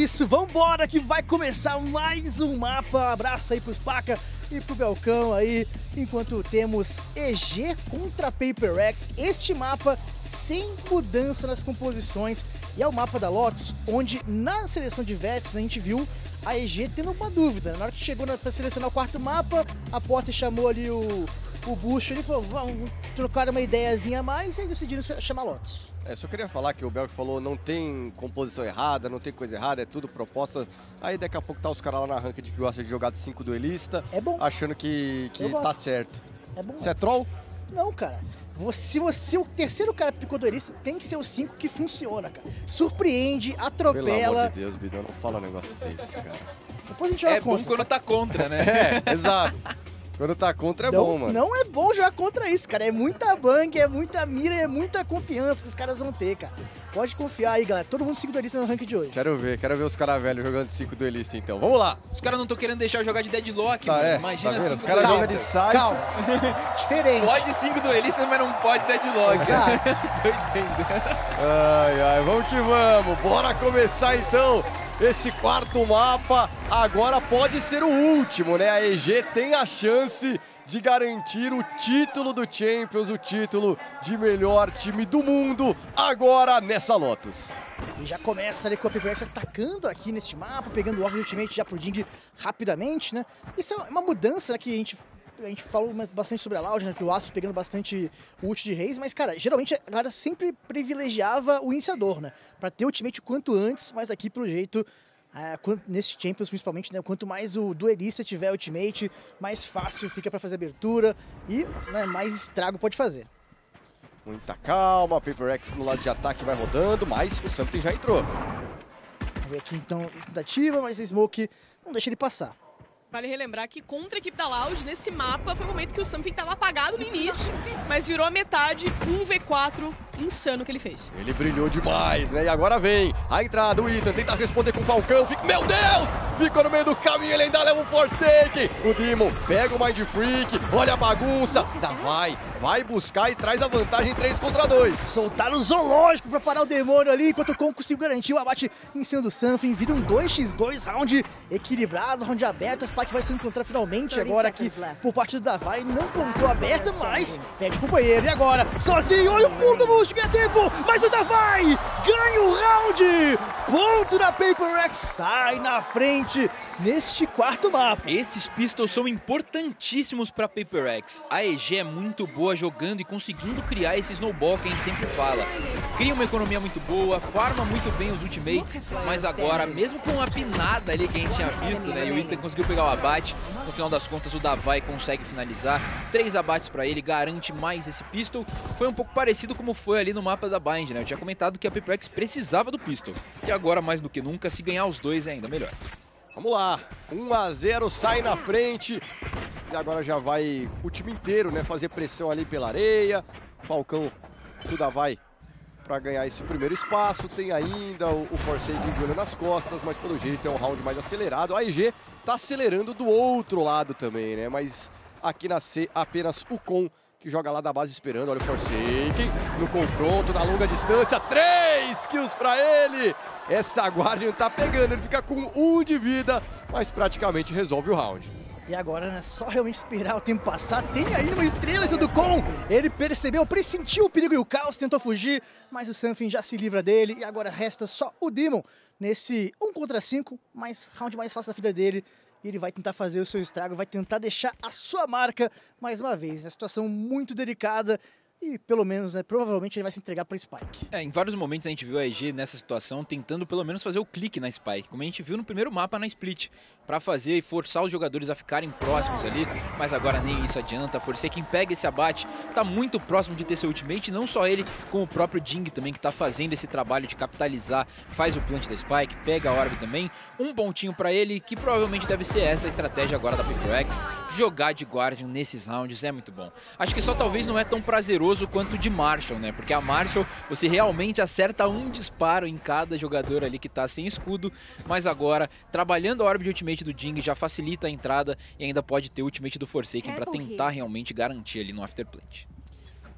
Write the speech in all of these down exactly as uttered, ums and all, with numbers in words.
isso, vambora que vai começar mais um mapa. Abraço aí pros Paca e pro Belcão aí, enquanto temos E G contra Paper Rex. Este mapa sem mudança nas composições, e é o mapa da Lotus, onde na seleção de Vets a gente viu a E G tendo uma dúvida. Na hora que chegou para selecionar o quarto mapa, a Porter chamou ali o, o Bucho, ele falou, vamos trocar uma ideiazinha a mais, e aí decidiram chamar a Lotus. É, só queria falar que o Belk falou não tem composição errada, não tem coisa errada, é tudo proposta. Aí daqui a pouco tá os caras lá na ranked que gostam de jogar de cinco duelista, é bom, achando que, que tá certo. É bom. Você é troll? Não, cara. Se você, o terceiro cara picou duelista, tem que ser o cinco que funciona, cara. Surpreende, atropela. Pelo amor de Deus, Bidão, não fala um negócio desse, cara. Depois a gente joga é contra. bom quando tá contra, né? É, exato. Quando tá contra é não, bom, mano. Não é bom jogar contra isso, cara. É muita bang, é muita mira, é muita confiança que os caras vão ter, cara. Pode confiar aí, galera. Todo mundo cinco duelistas no rank de hoje. Quero ver, quero ver os caras velhos jogando de cinco duelistas, então. Vamos lá. Os caras não estão querendo deixar eu jogar de deadlock, tá, mano. É, Imagina tá vendo? cinco Os caras jogam de sai. Calma. Diferente. Pode cinco duelistas, mas não pode deadlock. Exato. Tô entendendo. Ai, ai, vamos que vamos. Bora começar, então. Esse quarto mapa agora pode ser o último, né? A E G tem a chance de garantir o título do Champions, o título de melhor time do mundo, agora nessa Lotus. E já começa ali com a Paper Rex atacando aqui neste mapa, pegando o Orb Ultimate já pro Ding rapidamente, né? Isso é uma mudança, né, que a gente... A gente falou bastante sobre a Loud, né, que o Astro pegando bastante o ult de Reis, mas, cara, geralmente a galera sempre privilegiava o iniciador, né? Pra ter o ultimate o quanto antes, mas aqui, pelo jeito, é, nesse Champions principalmente, né, quanto mais o duelista tiver ultimate, mais fácil fica pra fazer abertura e, né, mais estrago pode fazer. Muita calma, Paper Rex no lado de ataque vai rodando, mas o Something já entrou. Vamos ver aqui, então, tentativa, mas a Smoke não deixa ele passar. Vale relembrar que contra a equipe da Loud, nesse mapa, foi o momento que o Something estava apagado no início, mas virou a metade, um v quatro insano que ele fez. Ele brilhou demais, né? E agora vem a entrada, o Ethan tenta responder com o Falcão, fica... Meu Deus! Ficou no meio do caminho, ele ainda leva o Forsaken. O Demon pega o Mind Freak, olha a bagunça, ainda vai, vai buscar e traz a vantagem três contra dois. Soltaram o zoológico pra parar o demônio ali, enquanto o Con conseguiu garantir o abate em cima do Something. Vira um dois contra dois, round equilibrado, round aberto. A Spike vai se encontrar finalmente agora aqui por parte do Davai. Não plantou aberta, mas pede o companheiro. E agora, sozinho, olha o pulo do Bush, ganha tempo, mas o Davai ganha o round. Ponto da Paper Rex, sai na frente neste quarto mapa. Esses pistols são importantíssimos para Paper Rex. A E G é muito boa jogando e conseguindo criar esse snowball que a gente sempre fala. Cria uma economia muito boa, farma muito bem os ultimates, mas agora, mesmo com a pinada ali que a gente tinha visto, né, e o Ethan conseguiu pegar o abate, no final das contas o Davai consegue finalizar. Três abates para ele, garante mais esse pistol. Foi um pouco parecido como foi ali no mapa da Bind, né? Eu tinha comentado que a Paper Rex precisava do pistol. E agora, mais do que nunca, se ganhar os dois é ainda melhor. Vamos lá, um a zero, sai na frente. E agora já vai o time inteiro, né, fazer pressão ali pela areia. Falcão do Davai para ganhar esse primeiro espaço. Tem ainda o, o Forsaken de olho nas costas, mas pelo jeito é um round mais acelerado. A E G tá acelerando do outro lado também, né, mas aqui na C apenas o Con que joga lá da base esperando. Olha o Forsaken no confronto, na longa distância. Três kills pra ele. Essa Guardian tá pegando, ele fica com um de vida, mas praticamente resolve o round. E agora, né, só realmente esperar o tempo passar. Tem aí uma estrela do Con. Ele percebeu, pressentiu o perigo e o caos, tentou fugir, mas o Something já se livra dele. E agora resta só o Demon nesse um contra cinco, mais round mais fácil da vida dele. E ele vai tentar fazer o seu estrago, vai tentar deixar a sua marca mais uma vez. É uma situação muito delicada. E pelo menos, né, provavelmente ele vai se entregar para Spike. É, em vários momentos a gente viu a E G nessa situação tentando pelo menos fazer o clique na Spike, como a gente viu no primeiro mapa na Split, para fazer e forçar os jogadores a ficarem próximos ali, mas agora nem isso adianta. Forsaken pega esse abate, tá muito próximo de ter seu ultimate, não só ele, como o próprio Ding também, que tá fazendo esse trabalho de capitalizar, faz o plant da Spike, pega a orb também, um pontinho para ele, que provavelmente deve ser essa a estratégia agora da Paper Rex, jogar de Guardian nesses rounds é muito bom. Acho que só talvez não é tão prazeroso quanto de Marshall, né? Porque a Marshall você realmente acerta um disparo em cada jogador ali que tá sem escudo, mas agora, trabalhando a orb de ultimate do Ding, já facilita a entrada e ainda pode ter o ultimate do Forsaken para tentar realmente garantir ali no afterplant.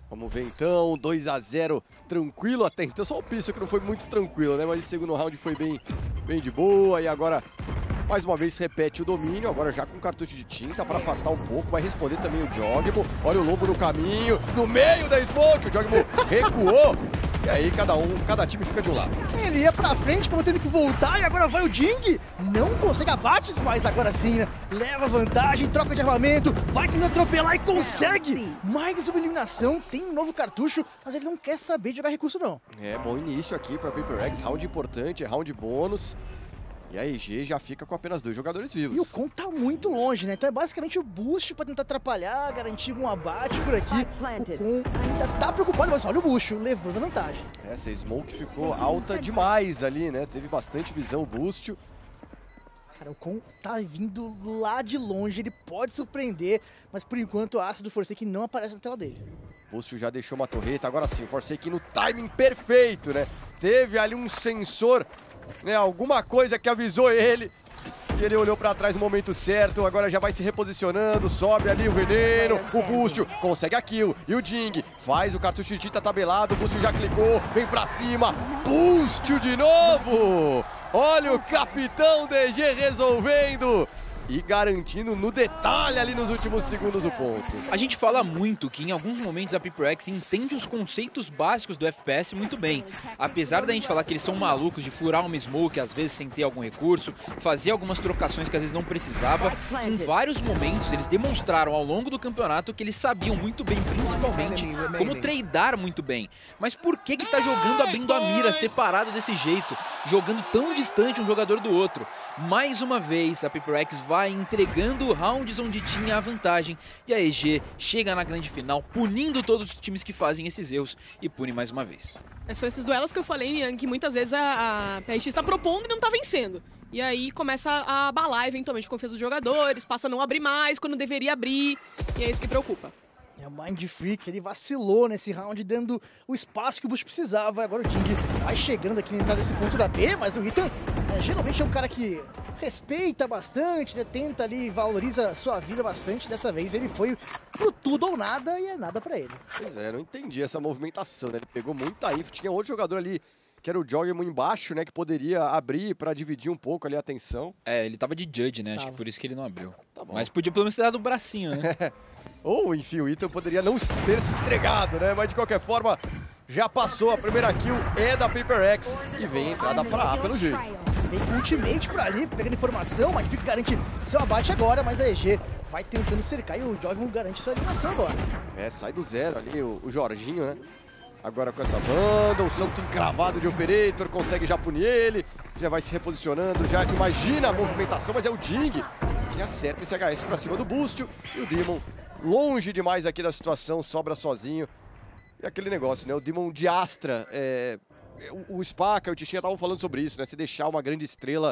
Vamos ver então, dois a zero, tranquilo até então. Só o Pistol que não foi muito tranquilo, né? Mas o segundo round foi bem, bem de boa. E agora, mais uma vez, repete o domínio. Agora já com cartucho de tinta para afastar um pouco. Vai responder também o Jogmo. Olha o Lobo no caminho, no meio da Smoke. O Jogmo recuou. E aí cada um, cada time fica de um lado. Ele ia pra frente, como tendo que voltar, e agora vai o Ding. Não consegue abates, mas agora sim, né? Leva vantagem, troca de armamento, vai tentando atropelar e consegue. Mais uma eliminação, tem um novo cartucho, mas ele não quer saber de jogar recurso não. É, bom início aqui pra Paper Rex, round importante, round bônus. E a E G já fica com apenas dois jogadores vivos. E o Con tá muito longe, né? Então é basicamente o boost pra tentar atrapalhar, garantir um abate por aqui. O Con ainda tá preocupado, mas olha o boost, levando a vantagem. Essa Smoke ficou alta demais ali, né? Teve bastante visão o boost. Cara, o Con tá vindo lá de longe, ele pode surpreender, mas por enquanto o aço do Forsaken não aparece na tela dele. O boost já deixou uma torreta, agora sim, o Forsaken no timing perfeito, né? Teve ali um sensor, né, alguma coisa que avisou ele e ele olhou pra trás no momento certo. Agora já vai se reposicionando, sobe ali o veneno, o Boost consegue a kill e o Ding faz o cartucho de tinta tabelado, o Boost já clicou, vem pra cima, Boost de novo! Olha o capitão D G resolvendo e garantindo no detalhe ali nos últimos segundos o ponto. A gente fala muito que em alguns momentos a Paper Rex entende os conceitos básicos do F P S muito bem. Apesar da gente falar que eles são malucos de furar uma smoke, às vezes sem ter algum recurso, fazer algumas trocações que às vezes não precisava, em vários momentos eles demonstraram ao longo do campeonato que eles sabiam muito bem, principalmente, como tradar muito bem. Mas por que que tá jogando abrindo a mira separado desse jeito? Jogando tão distante um jogador do outro? Mais uma vez a Paper Rex vai entregando rounds onde tinha a vantagem e a E G chega na grande final punindo todos os times que fazem esses erros e pune mais uma vez. São esses duelos que eu falei, Nian, que muitas vezes a, a P R X está propondo e não está vencendo. E aí começa a abalar eventualmente a confiança dos jogadores, passa a não abrir mais quando deveria abrir, e é isso que preocupa. É o Mind Freak, ele vacilou nesse round, dando o espaço que o Boost precisava. Agora o Ding vai chegando aqui na entrada desse ponto da B, mas o Ritan é, geralmente é um cara que respeita bastante, né, tenta ali, valoriza a sua vida bastante. Dessa vez ele foi pro tudo ou nada e é nada pra ele. Pois é, eu não entendi essa movimentação, né? Ele pegou muita info, tinha outro jogador ali que era o Jogmo embaixo, né, que poderia abrir pra dividir um pouco ali a atenção. É, ele tava de judge, né, tava. acho que por isso que ele não abriu. Tá bom. Mas podia pelo menos ter dado o bracinho, né? Ou, enfim, o Ethan poderia não ter se entregado, né? Mas de qualquer forma, já passou. A primeira kill é da Paper Rex e vem a entrada pra A pelo jeito. Vem com ultimate por ali, pegando informação, mas fica garante seu abate agora, mas a E G vai tentando cercar e o Jogmo garante sua eliminação agora. É, sai do zero ali o, o Jorginho, né? Agora com essa banda, o Santo encravado de Operator, consegue já punir ele, já vai se reposicionando, já imagina a movimentação, mas é o Ding que acerta esse H S pra cima do Boost e o Demon longe demais aqui da situação, sobra sozinho. E aquele negócio, né? O Demon de Astra, é, o, o Spaca e o Tichinha estavam falando sobre isso, né? Se deixar uma grande estrela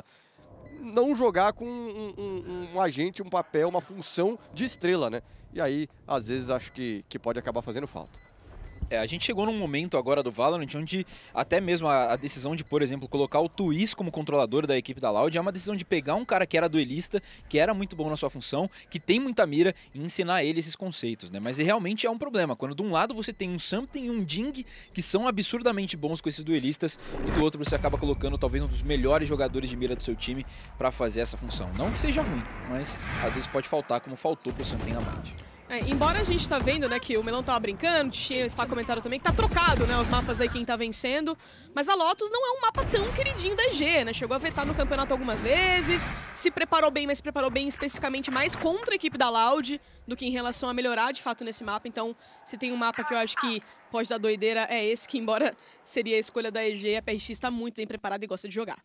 não jogar com um, um, um agente, um papel, uma função de estrela, né? E aí, às vezes, acho que, que pode acabar fazendo falta. É, a gente chegou num momento agora do Valorant onde até mesmo a, a decisão de, por exemplo, colocar o Twist como controlador da equipe da Loud é uma decisão de pegar um cara que era duelista, que era muito bom na sua função, que tem muita mira e ensinar ele esses conceitos, né? Mas realmente é um problema, quando de um lado você tem um Something e um Ding que são absurdamente bons com esses duelistas e do outro você acaba colocando talvez um dos melhores jogadores de mira do seu time para fazer essa função. Não que seja ruim, mas às vezes pode faltar como faltou pro Something na Mind. É, embora a gente tá vendo, né, que o Melão tava brincando, tinha o Spa comentaram também que tá trocado, né, os mapas aí quem tá vencendo, mas a Lotus não é um mapa tão queridinho da E G, né, chegou a vetar no campeonato algumas vezes, se preparou bem, mas se preparou bem especificamente mais contra a equipe da Loud do que em relação a melhorar de fato nesse mapa, então se tem um mapa que eu acho que pode dar doideira é esse, que embora seria a escolha da E G, a P R X tá muito bem preparada e gosta de jogar.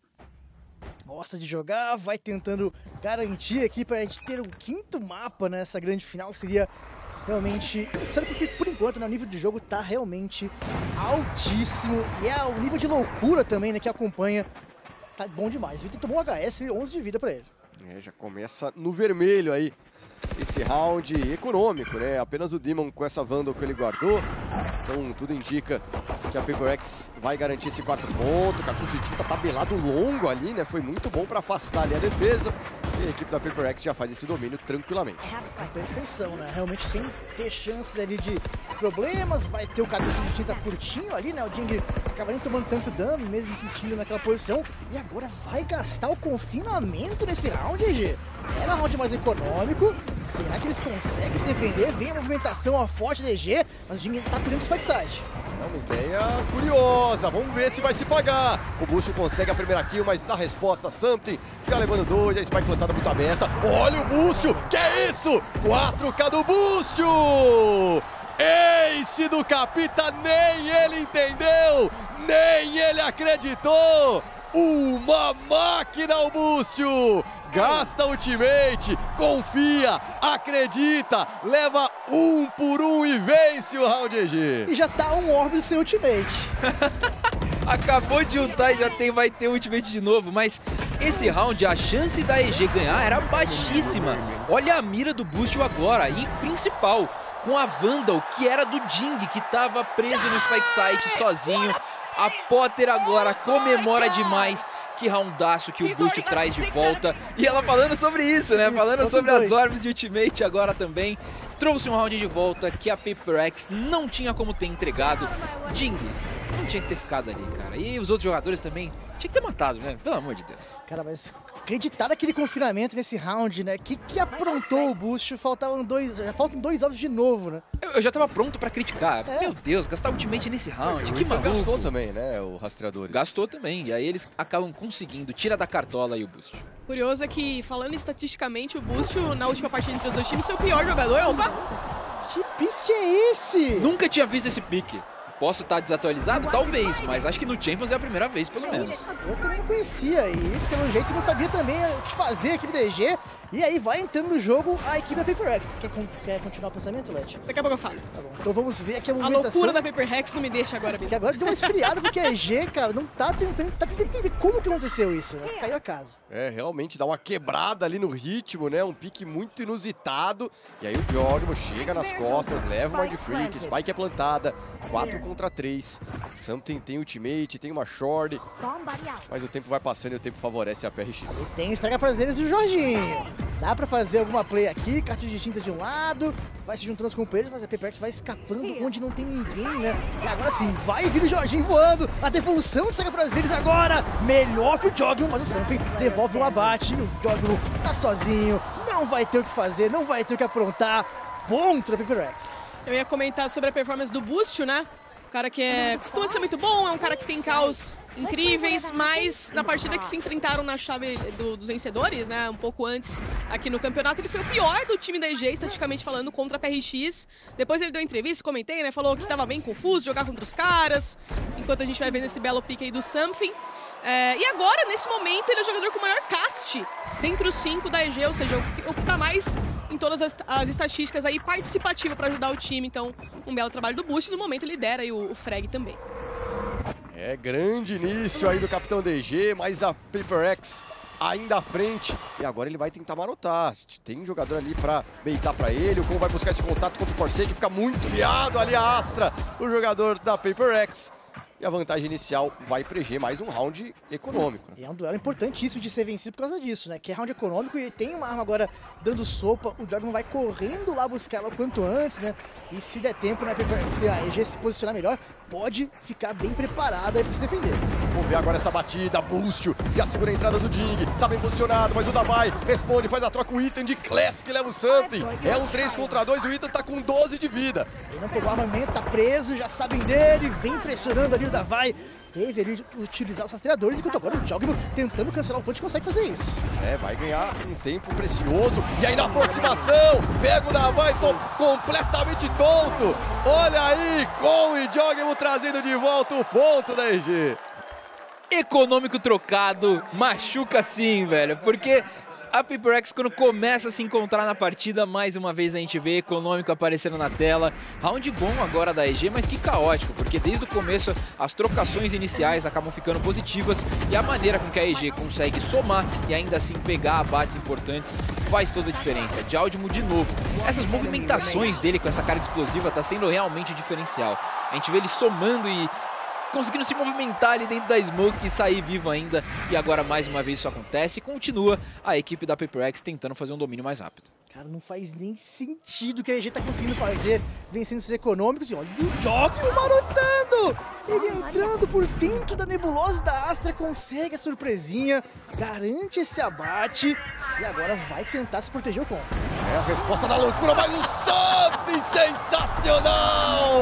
Gosta de jogar, vai tentando garantir aqui pra gente ter um quinto mapa nessa grande final, que seria realmente insano, porque por enquanto, né, o nível de jogo tá realmente altíssimo e é o nível de loucura também, né, que acompanha, tá bom demais. O Vitor tomou um H S, onze de vida pra ele. É, já começa no vermelho aí esse round econômico, né? Apenas o Demon com essa Vandal que ele guardou. Então tudo indica que a Paper Rex vai garantir esse quarto ponto. Cartucho de tinta tabelado longo ali, né? Foi muito bom para afastar ali a defesa. E a equipe da Paper Rex já faz esse domínio tranquilamente. Com perfeição, né? Realmente sem ter chances ali de problemas, vai ter o cartucho de tinta curtinho ali, né? O Jing acaba nem tomando tanto dano, mesmo insistindo naquela posição. E agora vai gastar o confinamento nesse round, E G. Era um round mais econômico. Será que eles conseguem se defender? Vem a movimentação a forte da E G, mas o Jing tá perdendo o spike side. É uma ideia curiosa, vamos ver se vai se pagar. O Bústio consegue a primeira kill, mas na resposta, Something fica levando dois, a spike plantada muito aberta. Olha o Bústio, que é isso? quatro K do Bústio! Ace do Capita, nem ele entendeu, nem ele acreditou. Uma máquina o Bústio! Gasta ultimate, confia, acredita, leva um por um e vence o round E G. E já tá um orbe do seu ultimate. Acabou de ultar e já tem, vai ter ultimate de novo, mas esse round, a chance da E G ganhar era baixíssima. Olha a mira do Bústio agora, e principal, com a Vandal, que era do Jing, que estava preso no Spike Site sozinho. A Potter agora comemora demais. Que roundaço que o Bústio traz de volta. E ela falando sobre isso, né? Isso, falando sobre dois. as orbes de ultimate agora também. Trouxe um round de volta que a Paper Rex não tinha como ter entregado. Jing não tinha que ter ficado ali, cara. E os outros jogadores também tinha que ter matado, né? Pelo amor de Deus. Cara, mas acreditar naquele confinamento nesse round, né? Que que aprontou o Bústio? Faltavam dois, já faltam dois orbes de novo, né? Eu, eu já tava pronto pra criticar. É. Meu Deus, gastar ultimate nesse round, O que Ethan maluco. gastou também, né, o rastreadores. Gastou também, e aí eles acabam conseguindo, tira da cartola aí o Bústio. Curioso é que, falando estatisticamente, o Bústio, na última partida entre os dois times, seu pior jogador. Opa! Que pique é esse? Nunca tinha visto esse pique. Posso estar desatualizado? Talvez, mas acho que no Champions é a primeira vez, pelo menos. Eu também não conhecia e, pelo jeito, não sabia também o que fazer a equipe da E G. E aí vai entrando no jogo a equipe da Paper Rex. Quer, quer continuar o pensamento, Let? Daqui a pouco eu falo. Tá bom. Então vamos ver aqui a A movimentação. loucura da Paper Rex não me deixa agora, Que Bia. agora deu uma esfriada porque a E G, cara, não tá tentando, tá tentando entender como que aconteceu isso, né? Caiu a casa. É, realmente dá uma quebrada ali no ritmo, né? Um pique muito inusitado. E aí o Diogmo chega nas costas, leva uma de Freak, Spike é plantada. quatro contra três. Something tem ultimate, tem uma short. Mas o tempo vai passando e o tempo favorece a P R X. E tem estraga prazeres do Jorginho. Dá pra fazer alguma play aqui, cartucho de tinta de um lado, vai se juntando os companheiros, mas a Paper Rex vai escapando onde não tem ninguém, né? E agora sim, vai vir o Jorginho voando, a devolução de estraga prazeres agora, melhor pro Jogno, mas o Something devolve o abate, e o Jogno tá sozinho, não vai ter o que fazer, não vai ter o que aprontar, ponto da Paper Rex. Eu ia comentar sobre a performance do Bústio, né? Um cara que é, costuma ser muito bom, é um cara que tem caos incríveis, mas na partida que se enfrentaram na chave do, dos vencedores, né, um pouco antes aqui no campeonato, ele foi o pior do time da E G, estatisticamente falando, contra a P R X. Depois ele deu entrevista, comentei, né, falou que estava bem confuso jogar contra os caras, enquanto a gente vai vendo esse belo pique aí do Something. É, e agora, nesse momento, ele é o jogador com o maior cast dentre os cinco da E G, ou seja, o que, o que tá mais em todas as, as estatísticas aí participativo para ajudar o time. Então, um belo trabalho do Boost, e no momento lidera aí o, o Frag também. É, grande início aí do capitão D G, mas a Paper Rex ainda à frente. E agora ele vai tentar marotar. Tem um jogador ali pra beitar pra ele. O Con vai buscar esse contato contra o Forsake. Fica muito liado ali a Astra, o jogador da Paper Rex. E a vantagem inicial vai pra E G, mais um round econômico. E é um duelo importantíssimo de ser vencido por causa disso, né? Que é round econômico e tem uma arma agora dando sopa. O Jogno vai correndo lá buscar ela o quanto antes, né? E se der tempo, né, se a E G se posicionar melhor, pode ficar bem preparada aí pra se defender. Vamos ver agora essa batida, Bústio, já segura a entrada do Jing, tá bem posicionado, mas o Davai responde, faz a troca, o Ethan de Classic leva o Something. É um três contra dois, o Ethan tá com doze de vida. Ele não pegou o armamento, tá preso, já sabem dele, vem pressionando ali o Davai. Teve ali utilizar os rastreadores, enquanto agora o Jogno tentando cancelar o punch consegue fazer isso. É, vai ganhar um tempo precioso. E aí na aproximação, pega o Davai, tô completamente tonto. Olha aí, com e Jogno trazendo de volta o ponto da E G. Econômico trocado, machuca sim, velho, porque a Paper Rex, quando começa a se encontrar na partida, mais uma vez a gente vê econômico aparecendo na tela. Round bom agora da E G, mas que caótico, porque desde o começo as trocações iniciais acabam ficando positivas e a maneira com que a E G consegue somar e ainda assim pegar abates importantes faz toda a diferença. Jaldimo de novo. Essas movimentações dele com essa carga explosiva tá sendo realmente o diferencial. A gente vê ele somando e conseguindo se movimentar ali dentro da smoke e sair vivo ainda. E agora mais uma vez isso acontece e continua a equipe da Paper Rex tentando fazer um domínio mais rápido. Cara, não faz nem sentido o que a E G tá conseguindo fazer, vencendo esses econômicos. E olha o Jogmo marotando! Ele entrando por dentro da nebulosa da Astra, consegue a surpresinha, garante esse abate e agora vai tentar se proteger o combo. É a resposta da loucura, mas o Something sensacional!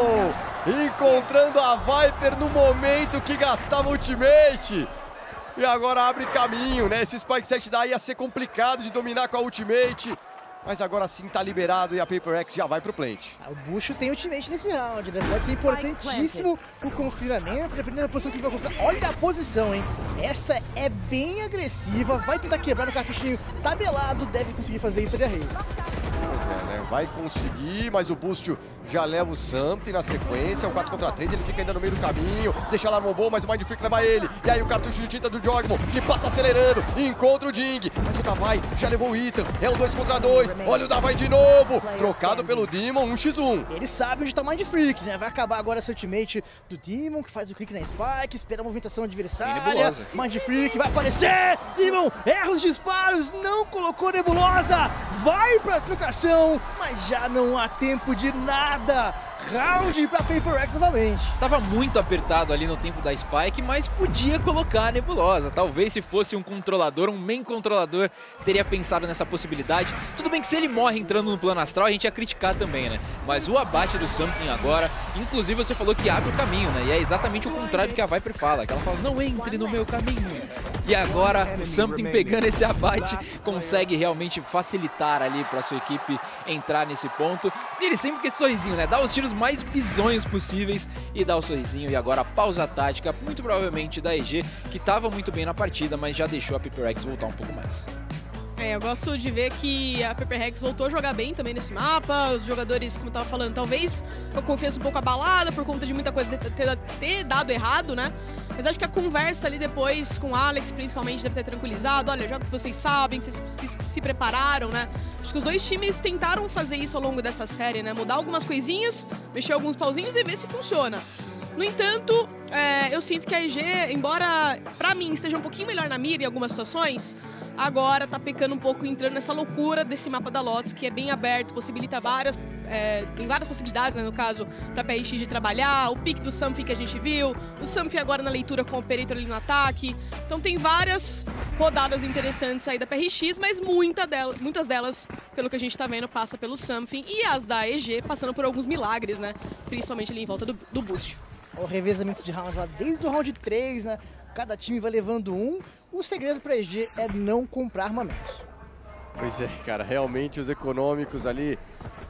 Encontrando a Viper no momento que gastava ultimate. E agora abre caminho, né? Esse Spike sete daí ia ser complicado de dominar com a ultimate. Mas agora sim tá liberado e a PaperX já vai pro plant. O Bucho tem ultimate nesse round, né? Pode ser importantíssimo o confinamento, dependendo da posição que ele vai comprar. Olha a posição, hein? Essa é bem agressiva, vai tentar quebrar no cartuchinho tabelado, deve conseguir fazer isso ali a Reis. Pois é, né? Vai conseguir, mas o Boost já leva o Something na sequência. O quatro contra três, ele fica ainda no meio do caminho. Deixa a Alarm Bomb, mas o Mind Freak leva ele. E aí o cartucho de tinta do Jogmo, que passa acelerando e encontra o Ding. Mas o Davai já levou o Ethan. É um dois contra dois. Olha o Davai de novo. Trocado pelo Demon, um contra um. Ele sabe onde tá o Mind Freak, né? Vai acabar agora essa ultimate do Demon, que faz o clique na Spike, espera a movimentação adversária. Mind Freak vai aparecer. Demon erra os disparos, não colocou nebulosa. Vai pra trocação, mas já não há tempo de nada. Round pra PaperX novamente. Tava muito apertado ali no tempo da Spike, mas podia colocar a nebulosa. Talvez se fosse um controlador, um main controlador, teria pensado nessa possibilidade. Tudo bem que se ele morre entrando no plano astral, a gente ia criticar também, né? Mas o abate do Something agora, inclusive você falou que abre o caminho, né? E é exatamente o contrário que a Viper fala, que ela fala, não entre no meu caminho. E agora o Something pegando esse abate, consegue realmente facilitar ali pra sua equipe entrar nesse ponto. E ele sempre com esse sorrisinho, né? Dá os tiros mais bizonhos possíveis e dá o sorrisinho. E agora a pausa tática, muito provavelmente da E G, que estava muito bem na partida, mas já deixou a PaperX voltar um pouco mais. É, eu gosto de ver que a PaperX voltou a jogar bem também nesse mapa. Os jogadores, como eu tava falando, talvez com a confiança um pouco abalada por conta de muita coisa ter, ter dado errado, né? Mas acho que a conversa ali depois com o Alex, principalmente, deve ter tranquilizado. Olha, joga que vocês sabem, que vocês se, se prepararam, né? Acho que os dois times tentaram fazer isso ao longo dessa série, né? Mudar algumas coisinhas, mexer alguns pauzinhos e ver se funciona. No entanto, é, eu sinto que a E G, embora pra mim seja um pouquinho melhor na mira em algumas situações, agora tá pecando um pouco, entrando nessa loucura desse mapa da Lotus, que é bem aberto, possibilita várias, é, tem várias possibilidades, né, no caso, pra P R X de trabalhar, o pick do Something que a gente viu, o Something agora na leitura com o Operator ali no ataque. Então tem várias rodadas interessantes aí da P R X, mas muita dela, muitas delas, pelo que a gente tá vendo, passa pelo Something, e as da E G passando por alguns milagres, né, principalmente ali em volta do, do boost. O revezamento de rounds lá desde o round três, né? Cada time vai levando um. O segredo para E G é não comprar armamentos. Pois é, cara, realmente os econômicos ali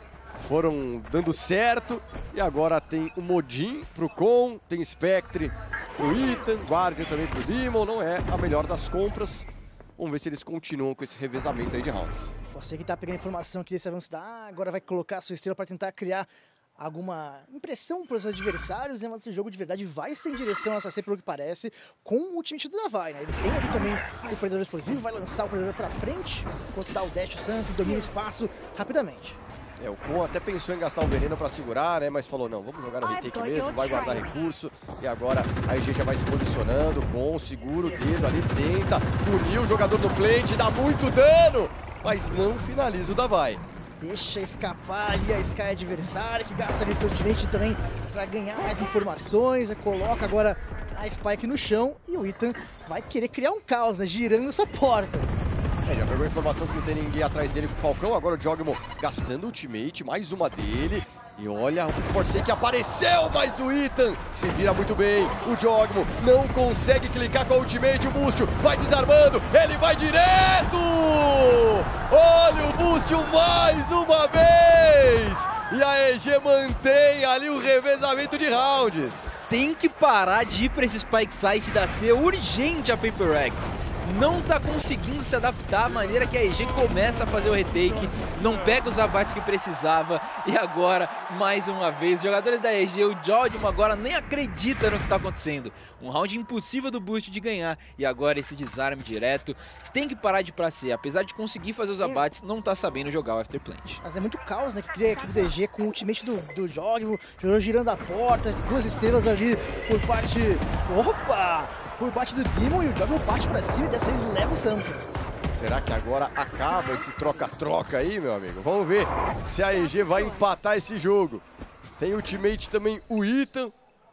foram dando certo. E agora tem o Modin pro Con, tem Spectre pro Ethan, Guardian também pro Demon. Não é a melhor das compras. Vamos ver se eles continuam com esse revezamento aí de rounds. Você que tá pegando informação aqui desse avanço da A, agora vai colocar a sua estrela para tentar criar alguma impressão para os adversários, né? Mas esse jogo de verdade vai ser em direção a essa C, pelo que parece, com o ultimate do Davai, né? Ele tem ali também o Predador Explosivo, vai lançar o Predador para frente, enquanto dá o dash, o Santo domina o espaço rapidamente. É, o Con até pensou em gastar o veneno para segurar, né? Mas falou, não, vamos jogar no retake mesmo, vai guardar recurso. E agora a E G já vai se posicionando, Con segura o dedo ali, tenta punir o jogador do plate, dá muito dano, mas não finaliza o Davai. Deixa escapar ali a Sky adversária, que gasta ali seu ultimate também para ganhar mais informações. Coloca agora a Spike no chão e o Ethan vai querer criar um caos, né? Girando essa porta. É, já pegou a informação que não tem ninguém atrás dele com o Falcão. Agora o Jogmo gastando ultimate, mais uma dele. E olha, o Forsake apareceu, mas o Ethan se vira muito bem. O Jogmo não consegue clicar com a ultimate, o Boost vai desarmando, ele vai direto! Olha o Boost mais uma vez! E a E G mantém ali o revezamento de rounds. Tem que parar de ir para esse Spike Site da C, urgente a PaperX. Não tá conseguindo se adaptar à maneira que a E G começa a fazer o retake, não pega os abates que precisava e agora, mais uma vez, os jogadores da E G, o Jogmo agora nem acredita no que tá acontecendo. Um round impossível do Boost de ganhar e agora esse desarme direto. Tem que parar de ir pra C, apesar de conseguir fazer os abates, não tá sabendo jogar o Afterplant. Mas é muito caos, né, que cria a equipe da E G com o ultimate do, do Jogmo, girando a porta, duas estrelas ali por parte... Opa! Por parte do Demon e o Jogmo parte pra cima e dessa vez leva o Something. Será que agora acaba esse troca-troca aí, meu amigo? Vamos ver se a E G vai empatar esse jogo. Tem ultimate também o Ethan.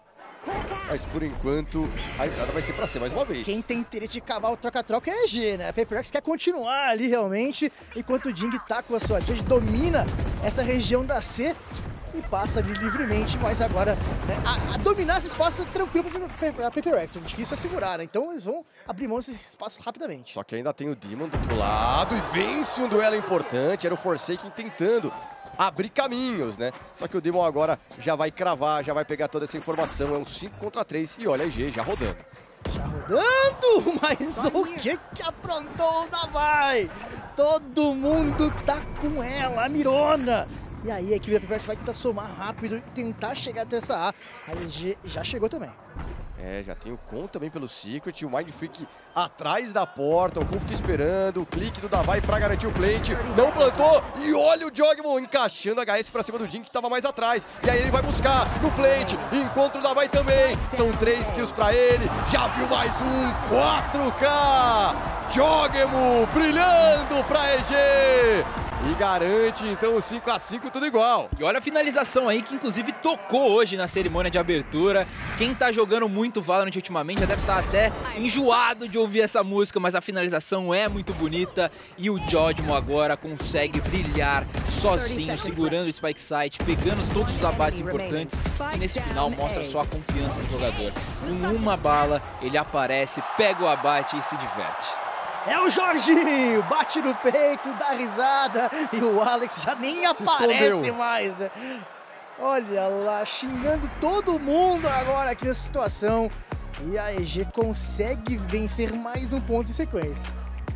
Mas por enquanto a entrada vai ser pra C mais uma vez. Quem tem interesse de acabar o troca-troca é a E G, né? A PaperX quer continuar ali realmente, enquanto o Ding tá com a sua Judge, domina essa região da C e passa ali livremente, mas agora né, a, a dominar esse espaço é tranquilo pra PaperX, o difícil é segurar, né? Então eles vão abrir mão desse espaço rapidamente. Só que ainda tem o Demon do outro lado e vence um duelo importante, era o Forsaken tentando abrir caminhos, né? Só que o Demon agora já vai cravar, já vai pegar toda essa informação, é um cinco contra três e olha a E G já rodando. Já rodando, mas o que que aprontou o Davai? Todo mundo tá com ela, a Mirona. E aí a equipe da PaperX vai tentar somar rápido e tentar chegar até essa A. A E G já chegou também. É, já tem o Con também pelo Secret, o Mind Freak atrás da porta, o Con fica esperando, o clique do Davai pra garantir o plant, não plantou, e olha o Jogmon encaixando a H S pra cima do Jing que tava mais atrás, e aí ele vai buscar no plant, encontra o Davai também, são três kills pra ele, já viu mais um, quatro K, Jogmon brilhando pra E G! E garante, então, o cinco a cinco tudo igual. E olha a finalização aí, que inclusive tocou hoje na cerimônia de abertura. Quem tá jogando muito Valorant ultimamente já deve estar até enjoado de ouvir essa música, mas a finalização é muito bonita. E o Jodmo agora consegue brilhar sozinho, segurando o Spike Site, pegando todos os abates importantes. E nesse final mostra só a confiança do jogador. Com uma bala, ele aparece, pega o abate e se diverte. É o Jorginho, bate no peito, dá risada e o Alex já nem Se aparece escondeu. mais. Né? Olha lá, xingando todo mundo agora aqui nessa situação. E a E G consegue vencer mais um ponto em sequência.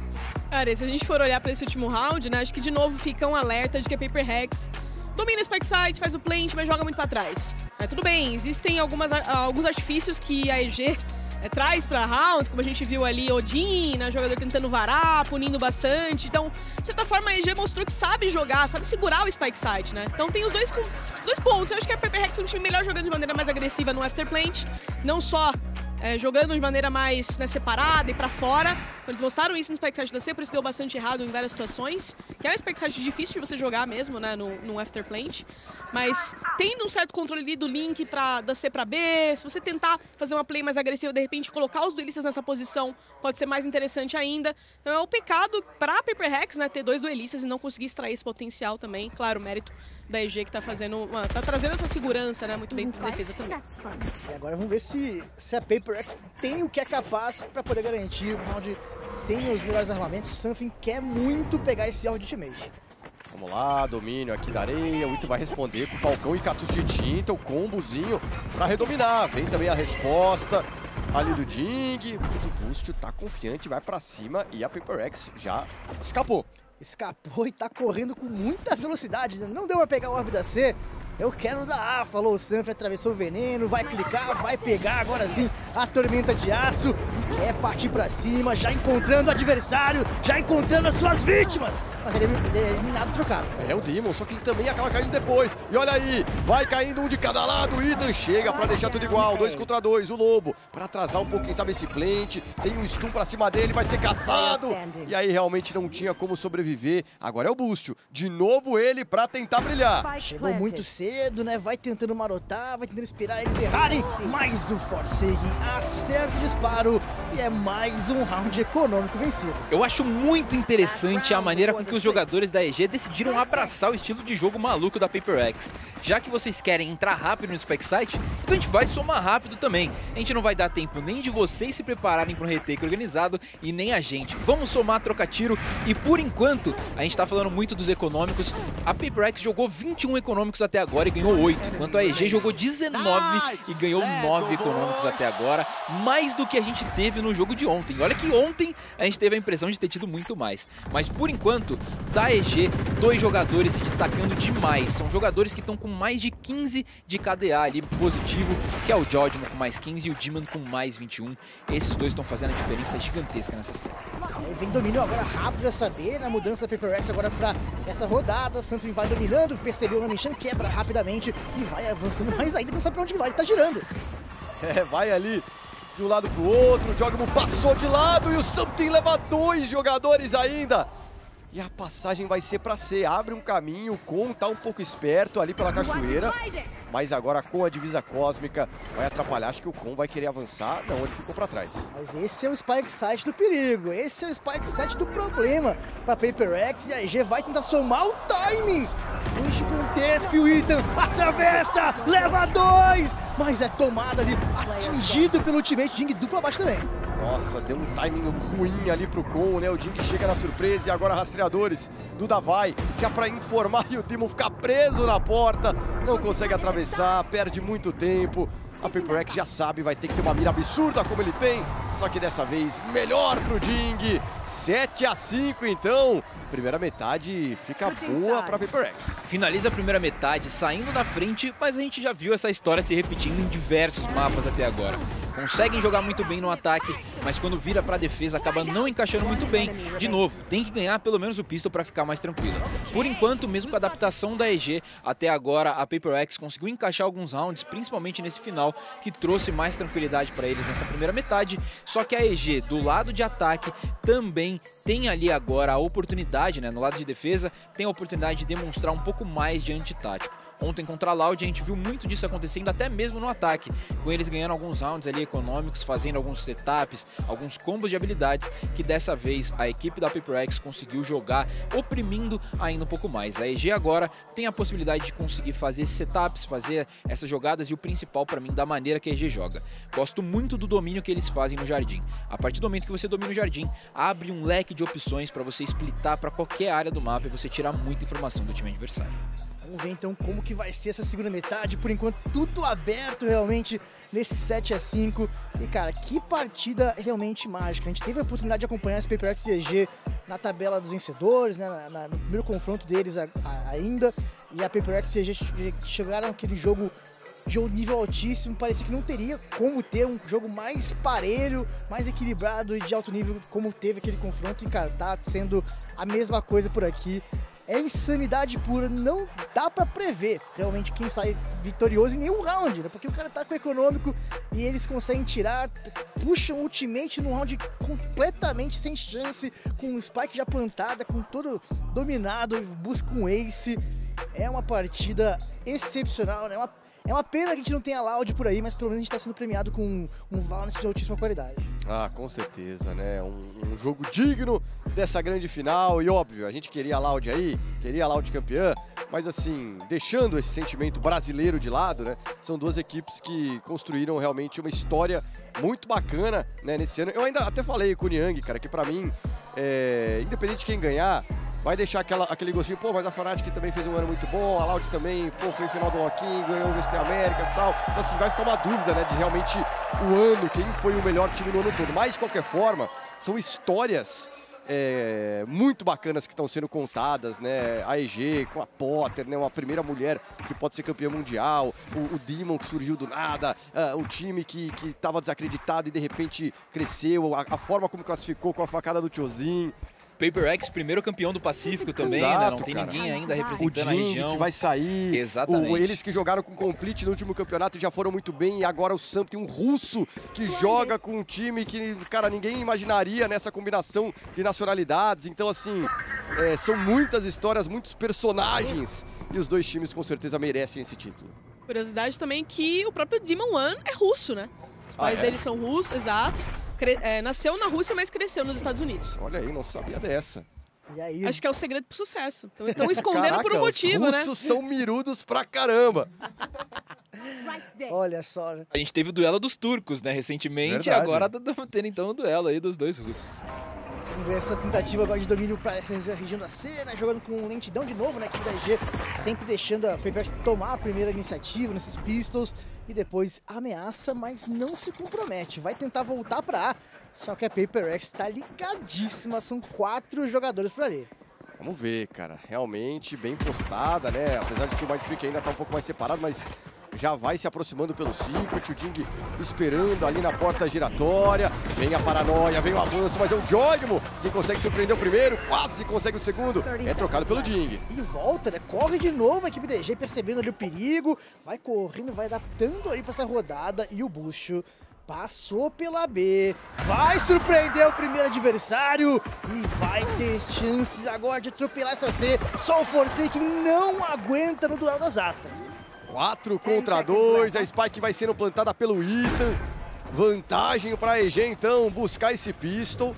Cara, se a gente for olhar para esse último round, né, acho que de novo fica um alerta de que a PaperX domina o Spike Site, faz o plant, mas joga muito para trás. É, tudo bem, existem algumas, alguns artifícios que a E G É, traz para rounds, como a gente viu ali, Odin, né, jogador tentando varar, punindo bastante. Então, de certa forma, a E G mostrou que sabe jogar, sabe segurar o Spike Site, né? Então tem os dois, os dois pontos. Eu acho que a PaperX é um time melhor jogando de maneira mais agressiva no Afterplant, não só é, jogando de maneira mais né, separada e pra fora. Então eles mostraram isso no Spike Site da C, por isso deu bastante errado em várias situações. Que é um Spike Site difícil de você jogar mesmo, né, no, no Afterplant. Mas tendo um certo controle ali do link pra, da C pra B, se você tentar fazer uma play mais agressiva, de repente colocar os duelistas nessa posição, pode ser mais interessante ainda. Então é um pecado pra PaperX, né, ter dois duelistas e não conseguir extrair esse potencial também. Claro, mérito da E G que tá fazendo uma, tá trazendo essa segurança, né, muito bem na defesa também. E agora vamos ver se, se a PaperX tem o que é capaz para poder garantir um round sem os melhores armamentos. O Something quer muito pegar esse alvo de ultimate. Vamos lá, domínio aqui da areia, o Ito vai responder com Falcão e cartucho de tinta, o combozinho pra redominar. Vem também a resposta ali do Ding, mas o Boost tá confiante, vai pra cima e a PaperX já escapou. Escapou e tá correndo com muita velocidade, não deu pra pegar o orbe da C. Eu quero dar A, falou o Sanf, atravessou o veneno, vai clicar, vai pegar agora sim a tormenta de aço. Quer partir pra cima, já encontrando o adversário, já encontrando as suas vítimas. Mas ele é eliminado, trocado. É o Demon, só que ele também acaba caindo depois. E olha aí, vai caindo um de cada lado, o Ethan chega pra deixar tudo igual. Dois contra dois, o Lobo, pra atrasar um pouco, quem sabe, esse plant. Tem um stun pra cima dele, vai ser caçado. E aí realmente não tinha como sobreviver. Agora é o Boost, de novo ele pra tentar brilhar. Chegou muito cedo, né? Vai tentando marotar, vai tentando esperar eles errarem. Mais o Forsaken acerta o disparo e é mais um round econômico vencido. Eu acho muito interessante a maneira com que os jogadores da E G decidiram abraçar o estilo de jogo maluco da PaperX. Já que vocês querem entrar rápido no Spike Site, então a gente vai somar rápido também. A gente não vai dar tempo nem de vocês se prepararem para um retake organizado e nem a gente. Vamos somar, trocar tiro e por enquanto, a gente tá falando muito dos econômicos. A PaperX jogou vinte e um econômicos até agora e ganhou oito, enquanto a E G jogou dezenove e ganhou nove econômicos até agora, mais do que a gente teve no jogo de ontem. Olha que ontem a gente teve a impressão de ter tido muito mais. Mas por enquanto, da E G, dois jogadores se destacando demais. São jogadores que estão com mais de quinze de K D A ali positivo, que é o Jodmo com mais quinze e o Demon com mais vinte e um. Esses dois estão fazendo a diferença gigantesca nessa série. Aí vem domínio agora rápido a saber, na mudança da PaperX agora para essa rodada. Something vai dominando, percebeu o Namishan, quebra rapidamente e vai avançando, mas ainda não sabe pra onde vai, ele tá girando. É, vai ali de um lado pro outro, o Jogmo passou de lado e o Something leva dois jogadores ainda. E a passagem vai ser para C, abre um caminho, o Con tá um pouco esperto ali pela cachoeira, mas agora com a divisa cósmica vai atrapalhar, acho que o Con vai querer avançar, não, ele ficou para trás. Mas esse é o Spike Site do perigo, esse é o Spike Site do problema para Paper Rex, e a E G vai tentar somar o timing. Foi gigantesco e o Ethan atravessa, leva dois, mas é tomado ali, atingido pelo ultimate, Jing dupla abaixo também. Nossa, deu um timing ruim ali pro Con, né? O Jing chega na surpresa e agora rastreadores do Davai, já pra informar e o Demon ficar preso na porta, não consegue atravessar, perde muito tempo. A Paper Rex já sabe, vai ter que ter uma mira absurda como ele tem, só que dessa vez melhor pro Jing. sete a cinco então, primeira metade fica boa pra Paper Rex. Finaliza a primeira metade saindo na frente, mas a gente já viu essa história se repetindo em diversos mapas até agora. Conseguem jogar muito bem no ataque, mas quando vira pra defesa acaba não encaixando muito bem. De novo, tem que ganhar pelo menos o pistol pra ficar mais tranquilo. Por enquanto, mesmo com a adaptação da E G, até agora a Paper Rex conseguiu encaixar alguns rounds, principalmente nesse final, que trouxe mais tranquilidade pra eles nessa primeira metade. Só que a E G, do lado de ataque, também tem ali agora a oportunidade, né, no lado de defesa, tem a oportunidade de demonstrar um pouco mais de antitático. Ontem contra a Loud a gente viu muito disso acontecendo até mesmo no ataque, com eles ganhando alguns rounds ali econômicos, fazendo alguns setups, alguns combos de habilidades, que dessa vez a equipe da Paper Rex conseguiu jogar, oprimindo ainda um pouco mais. A E G agora tem a possibilidade de conseguir fazer esses setups, fazer essas jogadas e o principal para mim da maneira que a E G joga. Gosto muito do domínio que eles fazem no jardim. A partir do momento que você domina o jardim, abre um leque de opções para você splitar para qualquer área do mapa e você tirar muita informação do time adversário. Vamos ver então como que vai ser essa segunda metade, por enquanto tudo aberto realmente nesse sete a cinco. E cara, que partida realmente mágica. A gente teve a oportunidade de acompanhar esse Paper Rex e E G na tabela dos vencedores, né, na, na, no primeiro confronto deles a, a, ainda. E a Paper Rex e E G chegaram naquele jogo de um nível altíssimo, parecia que não teria como ter um jogo mais parelho, mais equilibrado e de alto nível como teve aquele confronto. E cara, tá sendo a mesma coisa por aqui. É insanidade pura, não dá pra prever realmente quem sai vitorioso em nenhum round, né? Porque o cara tá com o econômico e eles conseguem tirar, puxam o ultimate num round completamente sem chance, com o Spike já plantada, com todo dominado, busca um ace. É uma partida excepcional, né? Uma, é uma pena que a gente não tenha Loud por aí, mas pelo menos a gente tá sendo premiado com um, um Valorant de altíssima qualidade. Ah, com certeza, né? Um, um jogo digno dessa grande final e óbvio, a gente queria a Loud aí, queria a Loud campeã, mas assim, deixando esse sentimento brasileiro de lado, né? São duas equipes que construíram realmente uma história muito bacana, né, nesse ano. Eu ainda até falei com o Niang, cara, que pra mim, é, independente de quem ganhar, vai deixar aquela, aquele gostinho, pô, mas a Fnatic também fez um ano muito bom, a Loud também, pô, foi final do Rockin, ganhou o V S T Américas e tal. Então assim, vai ficar uma dúvida, né, de realmente o ano, quem foi o melhor time no ano todo. Mas, de qualquer forma, são histórias é, muito bacanas que estão sendo contadas, né, a E G com a Potter, né, uma primeira mulher que pode ser campeã mundial, o, o Demon que surgiu do nada, uh, o time que estava desacreditado e de repente cresceu, a, a forma como classificou com a facada do Tiozinho. Paper Rex, primeiro campeão do Pacífico também, Exato, né? Não tem cara. ninguém ainda representando o a Jing, região. que vai sair. Exatamente. O, eles que jogaram com Complete no último campeonato já foram muito bem. E agora o Sam tem um russo que joga com um time que, cara, ninguém imaginaria nessa combinação de nacionalidades. Então, assim, é, são muitas histórias, muitos personagens. E os dois times com certeza merecem esse título. Curiosidade também que o próprio Demon One é russo, né? Os pais ah, é? deles são russos, exato. Cre é, nasceu na Rússia, mas cresceu nos Estados Unidos. Olha aí, não sabia dessa. E aí? Acho que é o segredo pro sucesso. Então estão escondendo Caraca, por um motivo, os né? russos são mirudos pra caramba. Olha só. A gente teve o duelo dos turcos, né, recentemente, Verdade. e agora estamos tendo então o duelo aí dos dois russos. Vamos ver essa tentativa agora de domínio para essa região da C, né? Jogando com lentidão de novo, né? Aqui da E G, sempre deixando a Paper Rex tomar a primeira iniciativa nesses pistols e depois ameaça, mas não se compromete. Vai tentar voltar para A, só que a Paper Rex está ligadíssima, são quatro jogadores por ali. Vamos ver, cara. Realmente bem postada, né? Apesar de que o Mind Freak ainda tá um pouco mais separado, mas já vai se aproximando pelo Secret, o Jing esperando ali na porta giratória. Vem a paranoia, vem o avanço, mas é o Jogmo quem consegue surpreender o primeiro, quase consegue o segundo. É trocado pelo Jing. E volta, né? Corre de novo a equipe da E G, percebendo ali o perigo. Vai correndo, vai adaptando ali pra essa rodada. E o Bucho Passou pela B, vai surpreender o primeiro adversário e vai ter chances agora de atropelar essa C. Só o Forsaken não aguenta no duelo das Astras. quatro contra dois, a Spike vai sendo plantada pelo Ethan. Vantagem para a E G então, buscar esse pistol.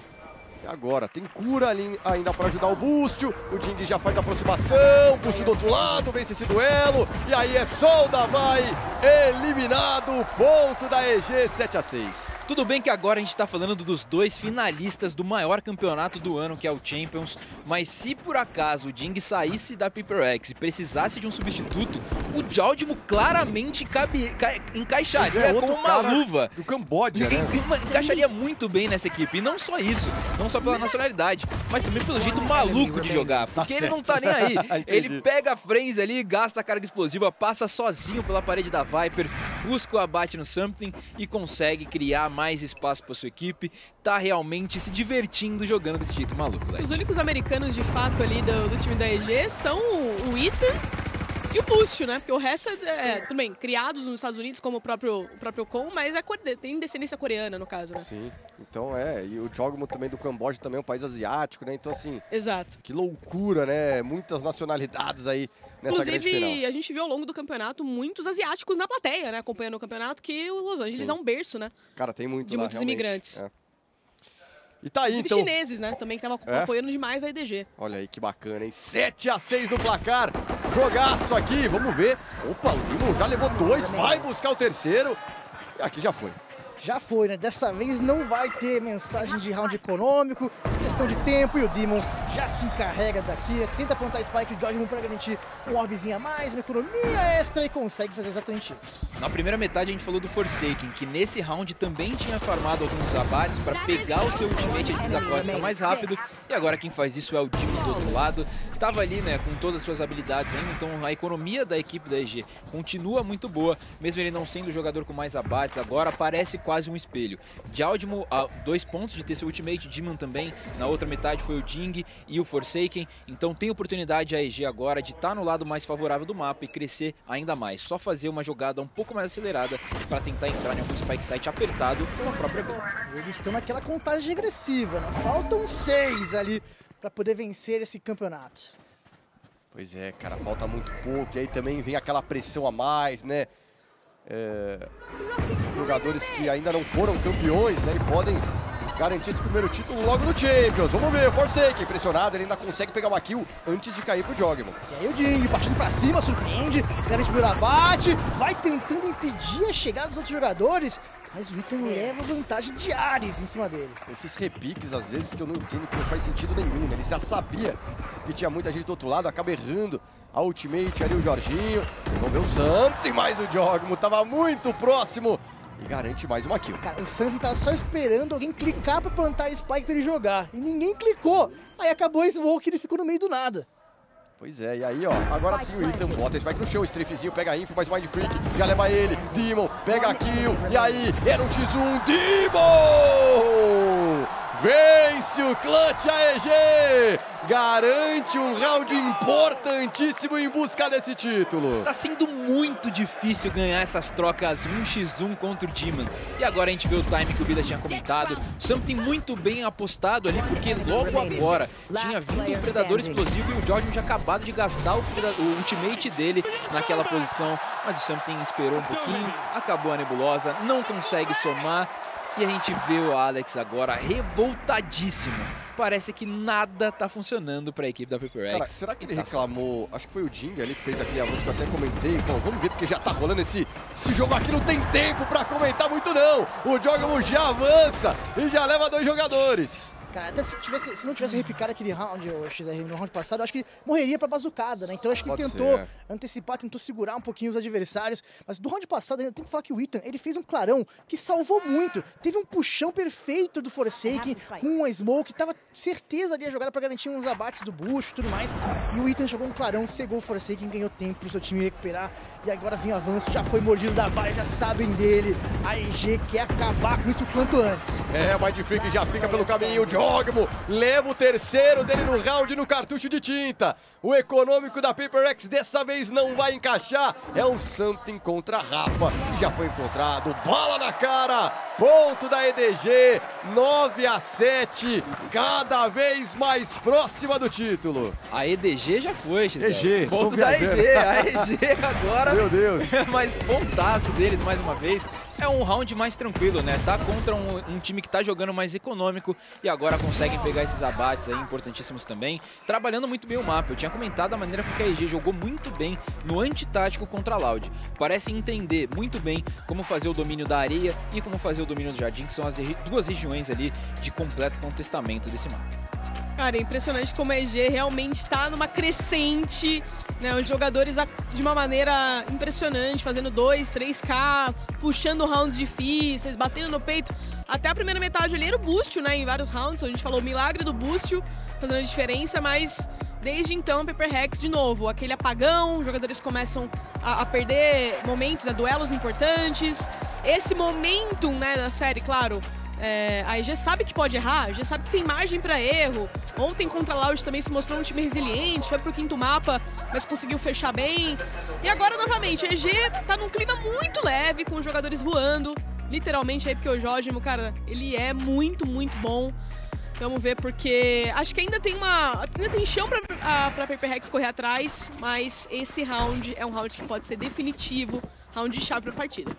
E agora, tem cura ali ainda para ajudar o Bústio. O Jing já faz a aproximação, Bústio do outro lado, vence esse duelo. E aí é Solda, vai eliminado, ponto da E G, sete a seis. Tudo bem que agora a gente tá falando dos dois finalistas do maior campeonato do ano, que é o Champions, mas se por acaso o Jing saísse da Paper Rex e precisasse de um substituto, o Jaldimo claramente cabe, ca, encaixaria é, como uma luva. Do Camboja, né? Encaixaria muito bem nessa equipe, e não só isso, não só pela nacionalidade, mas também pelo jeito maluco de jogar, porque ele não tá nem aí. Ele pega a Frenzy ali, gasta a carga explosiva, passa sozinho pela parede da Viper, busca o abate no Something e consegue criar mais espaço para sua equipe. Tá realmente se divertindo jogando desse jeito maluco, Led. Os únicos americanos de fato ali do, do time da E G são o Ethan e o Bústio, né? Porque o resto é, é tudo bem, criados nos Estados Unidos como o próprio, o próprio Con, mas é, tem descendência coreana no caso, né? Sim, então é, e o Jogmo também do Camboja também é um país asiático, né? Então assim, exato. Que loucura, né? Muitas nacionalidades aí nessa Inclusive, grande final. Inclusive, a gente viu ao longo do campeonato muitos asiáticos na plateia, né? Acompanhando o campeonato, que o Los Angeles Sim. é um berço, né? Cara, tem muito de lá, muitos realmente. imigrantes. É. E tá aí, Inclusive então. chineses, né? Também que estavam é? apoiando demais a E D G. Olha aí que bacana, hein? sete a seis no placar. Jogaço aqui, vamos ver. Opa, o Demon já levou dois, vai buscar o terceiro. E aqui já foi. Já foi, né? Dessa vez não vai ter mensagem de round econômico, questão de tempo, e o Demon já se encarrega daqui, tenta plantar Spike e o Judgment para garantir um orbezinho a mais, uma economia extra, e consegue fazer exatamente isso. Na primeira metade a gente falou do Forsaken, que nesse round também tinha farmado alguns abates para pegar o seu ultimate de desacóstica mais rápido, e agora quem faz isso é o Demon do outro lado. Tava ali, né, com todas as suas habilidades ainda, então a economia da equipe da E G continua muito boa, mesmo ele não sendo o jogador com mais abates, agora parece quase um espelho. Jaldimo, a dois pontos de ter seu ultimate, Demon também, na outra metade foi o Jing e o Forsaken, então tem oportunidade a E G agora de estar no lado mais favorável do mapa e crescer ainda mais, só fazer uma jogada um pouco mais acelerada para tentar entrar em algum spike site apertado pela própria B. Eles estão naquela contagem regressiva, né? Faltam seis ali para poder vencer esse campeonato. Pois é, cara, falta muito pouco, e aí também vem aquela pressão a mais, né? É... Jogadores que ainda não foram campeões, né? E podem garantir esse primeiro título logo no Champions. Vamos ver, Forsaken, impressionado, ele ainda consegue pegar uma kill antes de cair pro Jogman. E aí o Jing partindo pra cima, surpreende, garante o primeiro abate, vai tentando impedir a chegada dos outros jogadores, mas o Ethan leva vantagem de Ares em cima dele. Esses repiques, às vezes, que eu não entendo, que não faz sentido nenhum, né? Ele já sabia que tinha muita gente do outro lado, acaba errando a ultimate ali o Jorginho. Vamos ver o Something, mais o Jogmo, tava muito próximo. E garante mais uma kill. Cara, o Something tava só esperando alguém clicar pra plantar a Spike pra ele jogar. E ninguém clicou. Aí acabou a Smoke e ele ficou no meio do nada. Pois é, e aí, ó, agora sim o Ethan bota a Spike no chão, strafezinho, pega a info, mais Mind Freak, já leva ele, Demon, pega a kill, e aí, era um xis um, Demon! Vence o clutch A E G! Garante um round importantíssimo em busca desse título. Tá sendo muito difícil ganhar essas trocas um xis um contra o Demon. E agora a gente vê o time que o Bida tinha comentado. Something muito bem apostado ali, porque logo agora tinha vindo o Predador Explosivo e o Jorge tinha acabado de gastar o, o ultimate dele naquela posição. Mas o Something esperou um pouquinho, acabou a nebulosa, não consegue somar. E a gente vê o Alex agora revoltadíssimo. Parece que nada tá funcionando para a equipe da Paper Rex. Cara, será que ele reclamou? Acho que foi o Jing ali que fez aquele avanço que eu até comentei. Bom, vamos ver porque já tá rolando esse, esse jogo aqui. Não tem tempo para comentar muito não. O Jogmo já avança e já leva dois jogadores. Cara, até se, tivesse, se não tivesse repicado aquele round, o X R no round passado, eu acho que morreria pra bazucada, né? Então eu acho que Pode tentou ser. antecipar, tentou segurar um pouquinho os adversários. Mas do round passado, eu tenho que falar que o Ethan, ele fez um clarão que salvou muito. Teve um puxão perfeito do Forsaken com a Smoke, tava certeza ali a jogada pra garantir uns abates do Bush e tudo mais. E o Ethan jogou um clarão, cegou o Forsaken, ganhou tempo pro seu time recuperar. E agora vem o avanço, já foi mordido da bala, já sabem dele. A E G quer acabar com isso o quanto antes. É, o Mind Freak já fica pelo caminho, o Jogmo leva o terceiro dele no round no cartucho de tinta. O econômico da PaperX dessa vez não vai encaixar. É o Something contra a Rafa. E já foi encontrado. Bola na cara. Ponto da E D G. nove a sete. Cada vez mais próxima do título. A E D G já foi, Gisele. E G. Ponto da E G. A E G agora. Meu Deus. Mas pontaço deles mais uma vez. É um round mais tranquilo, né? Tá contra um, um time que tá jogando mais econômico e agora conseguem pegar esses abates aí importantíssimos também. Trabalhando muito bem o mapa. Eu tinha comentado a maneira com que a E G jogou muito bem no antitático contra a Loud. Parece entender muito bem como fazer o domínio da areia e como fazer o domínio do jardim, que são as duas regiões ali de completo contestamento desse mapa. Cara, é impressionante como a E G realmente está numa crescente, né? Os jogadores de uma maneira impressionante, fazendo dois, três K, puxando rounds difíceis, batendo no peito. Até a primeira metade ali era o Bústio, né? Em vários rounds, a gente falou o milagre do Bústio fazendo a diferença, mas desde então, PaperX de novo, aquele apagão, os jogadores começam a, a perder momentos, né? Duelos importantes. Esse momentum, né, da série, claro. É, a E G sabe que pode errar, a E G sabe que tem margem para erro. Ontem contra a Loud também se mostrou um time resiliente, foi pro quinto mapa, mas conseguiu fechar bem. E agora, novamente, a E G tá num clima muito leve, com os jogadores voando, literalmente aí, porque o Jogmo, cara, ele é muito, muito bom. Vamos ver, porque acho que ainda tem uma ainda tem chão pra, a, pra PaperX correr atrás, mas esse round é um round que pode ser definitivo, round de chave pra partida.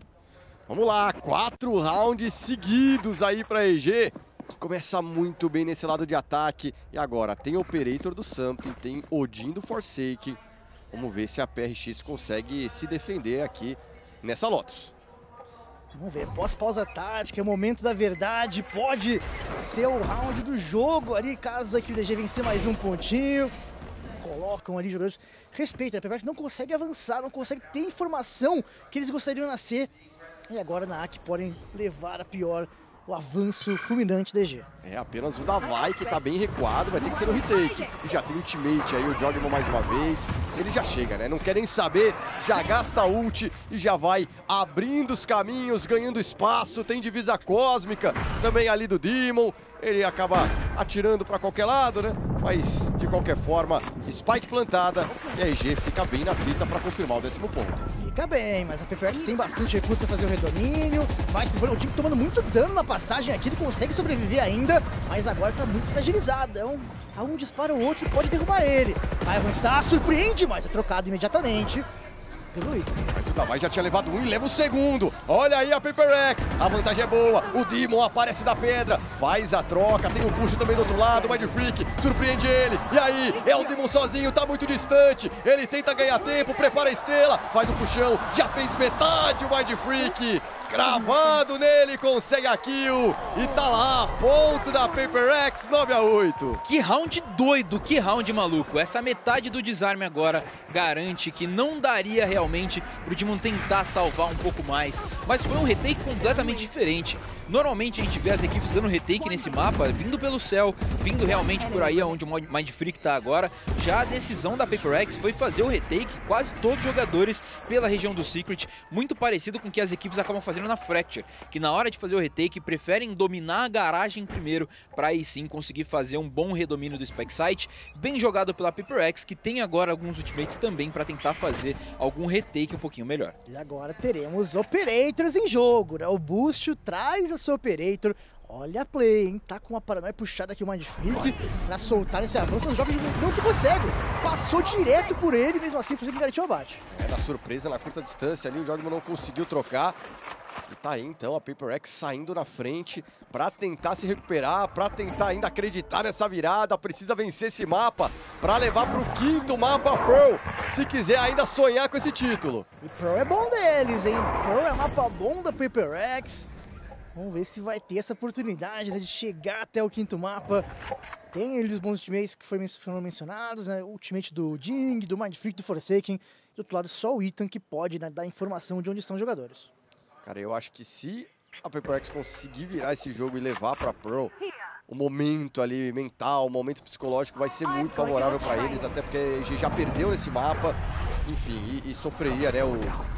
Vamos lá, quatro rounds seguidos aí pra E G, que começa muito bem nesse lado de ataque. E agora tem Operator do Something, tem Odin do Forsaken. Vamos ver se a P R X consegue se defender aqui nessa Lotus. Vamos ver, pós-pausa tática, é o momento da verdade, pode ser o round do jogo ali, caso aqui o D G vencer mais um pontinho. Colocam ali jogadores, respeito, a PaperX não consegue avançar, não consegue ter informação que eles gostariam de nascer. E agora na A C podem levar a pior o avanço fulminante da E G. É apenas o Davai que tá bem recuado, vai ter que ser no retake. E já tem ultimate aí, o Jogmo mais uma vez. Ele já chega, né? Não quer nem saber, já gasta a ult e já vai abrindo os caminhos, ganhando espaço. Tem divisa cósmica também ali do Demon. Ele acaba atirando pra qualquer lado, né? Mas, de qualquer forma, Spike plantada e a E G fica bem na fita pra confirmar o décimo ponto. Fica bem, mas a PaperX tem bastante recurso pra fazer o redomínio. Mas o time tomando muito dano na passagem aqui, ele consegue sobreviver ainda, mas agora tá muito fragilizado. É um, um dispara o outro e pode derrubar ele. Vai avançar, surpreende, mas é trocado imediatamente pelo item. Mas o Davai já tinha levado um e leva o segundo. Olha aí a PaperX, a vantagem é boa. O Demon aparece da pedra, faz a troca, tem o push também do outro lado, o Mindfreak surpreende ele. E aí, é o Demon sozinho, tá muito distante. Ele tenta ganhar tempo, prepara a estrela, faz o puxão, já fez metade o Mindfreak. Cravado nele, consegue a kill e tá lá, ponto da PaperX, nove a oito. Que round doido, que round maluco. Essa metade do desarme agora garante que não daria realmente pro Demon tentar salvar um pouco mais. Mas foi um retake completamente diferente. Normalmente a gente vê as equipes dando retake nesse mapa, vindo pelo céu, vindo realmente por aí onde o Mindfreak tá agora. Já a decisão da PaperX foi fazer o retake, quase todos os jogadores pela região do Secret, muito parecido com o que as equipes acabam fazendo na Fracture, que na hora de fazer o retake preferem dominar a garagem primeiro, para aí sim conseguir fazer um bom redomínio do Spike Site, bem jogado pela PaperX, que tem agora alguns ultimates também para tentar fazer algum retake um pouquinho melhor. E agora teremos Operators em jogo, né? O Bústio traz a sua Operator. Olha a play, hein? Tá com uma paranoia puxada aqui o Mindfreak pra soltar esse avanço. Os jogos não ficou cego. Passou direto por ele, mesmo assim, fazendo garantir o abate. É, na surpresa, na curta distância ali, o Jogmo não conseguiu trocar. E tá aí, então, a PaperX saindo na frente pra tentar se recuperar, pra tentar ainda acreditar nessa virada. Precisa vencer esse mapa pra levar pro quinto mapa Pearl, se quiser ainda sonhar com esse título. E Pearl é bom deles, hein? Pearl é mapa bom da PaperX. Vamos ver se vai ter essa oportunidade, né, de chegar até o quinto mapa. Tem eles os bons ultimates que foram mencionados, né? O ultimate do Ding, do Mindfreak, do Forsaken. Do outro lado, só o Ethan que pode, né, dar informação de onde estão os jogadores. Cara, eu acho que se a PaperX conseguir virar esse jogo e levar pra Pearl, o momento ali mental, o momento psicológico vai ser muito favorável para eles, até porque a E G já perdeu nesse mapa, enfim, e, e sofreria, né, o...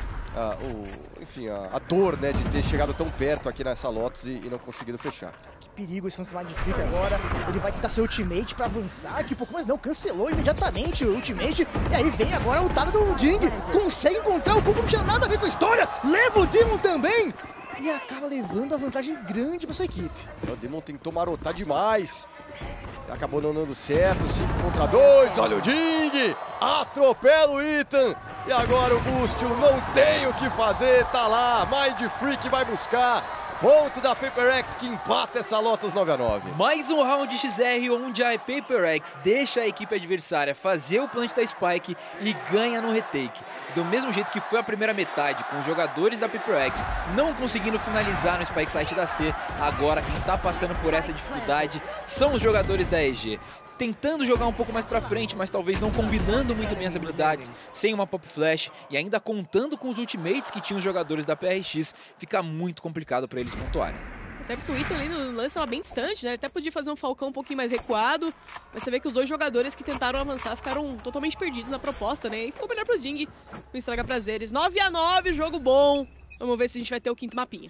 A, o, enfim, a, a dor, né, de ter chegado tão perto aqui nessa Lotus e, e não conseguido fechar. perigo esse lance de Freak agora. Ele vai tentar seu ultimate pra avançar aqui um pouco, mas não, cancelou imediatamente o ultimate. E aí vem agora o Taro do Jing, consegue encontrar o Cubo, não tinha nada a ver com a história, leva o Demon também. E acaba levando a vantagem grande pra sua equipe. O Demon tentou marotar demais. Acabou não dando certo, cinco contra dois, olha o Jing, atropela o Ethan. E agora o Bustio não tem o que fazer, tá lá, Mind Freak vai buscar. Ponto da PaperX que empata essa Lotus nove a nove. Mais um round X R onde a PaperX deixa a equipe adversária fazer o plant da Spike e ganha no retake. Do mesmo jeito que foi a primeira metade, com os jogadores da PaperX não conseguindo finalizar no Spike site da C, agora quem tá passando por essa dificuldade são os jogadores da E G. Tentando jogar um pouco mais pra frente, mas talvez não combinando muito bem as habilidades, sem uma Pop Flash e ainda contando com os ultimates que tinham os jogadores da P R X, fica muito complicado pra eles pontuarem. Até porque o Ethan ali no lance estava bem distante, né? Ele até podia fazer um Falcão um pouquinho mais recuado, mas você vê que os dois jogadores que tentaram avançar ficaram totalmente perdidos na proposta, né? E ficou melhor pro Jing, não estraga prazeres. nove a nove, jogo bom. Vamos ver se a gente vai ter o quinto mapinha.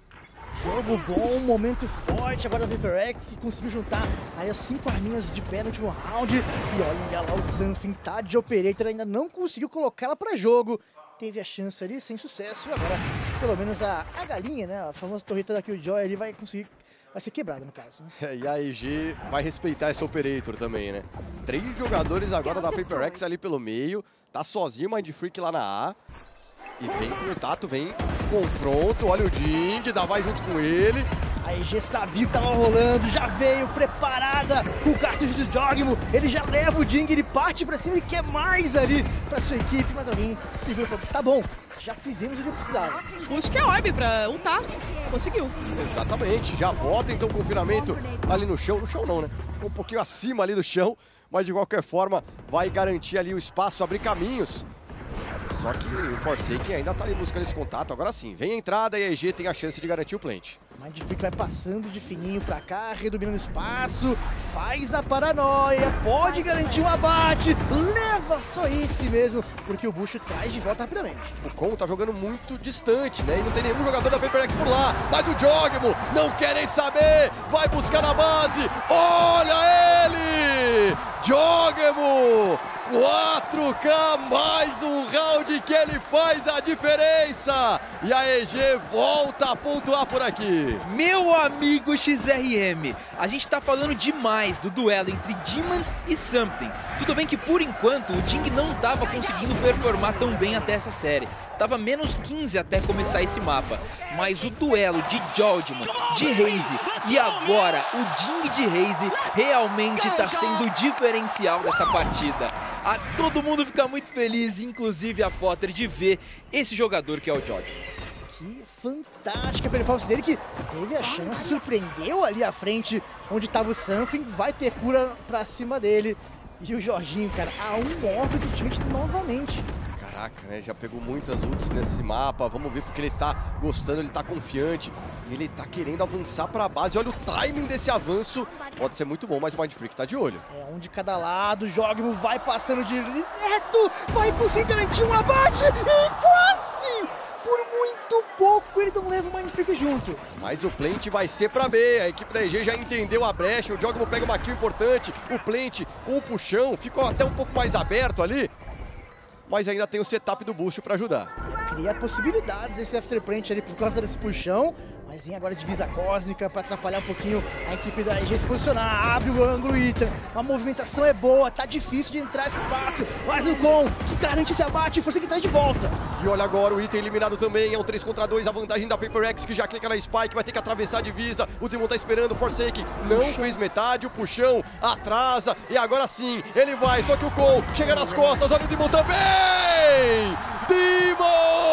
Jogo bom, momento forte agora da PaperX, que conseguiu juntar aí as cinco arminhas de pé no último round. E olha lá o Something, tá de Operator, ainda não conseguiu colocar ela pra jogo. Teve a chance ali, sem sucesso. E agora, pelo menos a, a galinha, né, a famosa torreta da Killjoy, ele vai conseguir, vai ser quebrada no caso. Né? É, e a E G vai respeitar esse Operator também, né? Três jogadores agora da PaperX ali pelo meio. Tá sozinho o Mind Freak lá na A. E vem contato, vem confronto, olha o Jing, dá vai junto com ele. A E G sabia que tava rolando, já veio preparada com o cartucho do Jogmo. Ele já leva o Jing, ele parte pra cima, ele quer mais ali pra sua equipe. Mas alguém segura e falou, tá bom, já fizemos o que precisava. Puxa que é orb pra ultar, conseguiu. Exatamente, já bota então o confinamento ali no chão, no chão não, né? Ficou um pouquinho acima ali do chão, mas de qualquer forma vai garantir ali o espaço, abrir caminhos. Só que o Forsaken ainda tá ali buscando esse contato. Agora sim, vem a entrada e a E G tem a chance de garantir o plant. Mind Freak vai passando de fininho pra cá, redominando espaço, faz a paranoia, pode garantir um abate, leva só esse mesmo, porque o Bush traz de volta rapidamente. O Con tá jogando muito distante, né? E não tem nenhum jogador da PaperX por lá. Mas o Jogmo não quer nem saber, vai buscar na base, olha ele! Jogmo! quatro K, mais um round que ele faz a diferença. E a E G volta a pontuar por aqui. Meu amigo X R M, a gente tá falando demais do duelo entre Demon e Something. Tudo bem que por enquanto o Jing não tava conseguindo performar tão bem até essa série. Tava menos quinze até começar esse mapa. Mas o duelo de Jojimo, de Raze e agora o Jing de Raze realmente tá sendo o diferencial dessa partida. A todo mundo fica muito feliz, inclusive a Potter, de ver esse jogador que é o Jojimo. Que fantástica a performance dele, que teve a chance, surpreendeu ali à frente, onde estava o Something, vai ter cura pra cima dele. E o Jorginho, cara, a um orbe do time novamente. Caraca, né? Já pegou muitas ults nesse mapa. Vamos ver porque ele tá gostando, ele tá confiante. Ele tá querendo avançar pra base. Olha o timing desse avanço. Pode ser muito bom, mas o Mind Freak tá de olho. É, um de cada lado. O Jogmo vai passando direto. Vai conseguir garantir um abate. E quase! Por muito pouco ele não leva o Mind Freak junto. Mas o plant vai ser pra B. A equipe da E G já entendeu a brecha. O Jogmo pega uma kill importante. O plant com o puxão ficou até um pouco mais aberto ali. Mas ainda tem o setup do Boost para ajudar. Cria possibilidades esse afterplant ali por causa desse puxão, mas vem agora divisa cósmica para atrapalhar um pouquinho a equipe da E G se posicionar, abre o ângulo, Ethan, a movimentação é boa, tá difícil de entrar esse espaço, mas o Con que garante esse abate, força que traz de volta. E olha agora o Ethan eliminado também, é um três contra dois, a vantagem da PaperX que já clica na Spike, vai ter que atravessar a divisa, o Demon tá esperando, o Forsaken não puxão. Fez metade, o puxão atrasa, e agora sim, ele vai, só que o Con chega nas costas, olha o Demon também! Demon!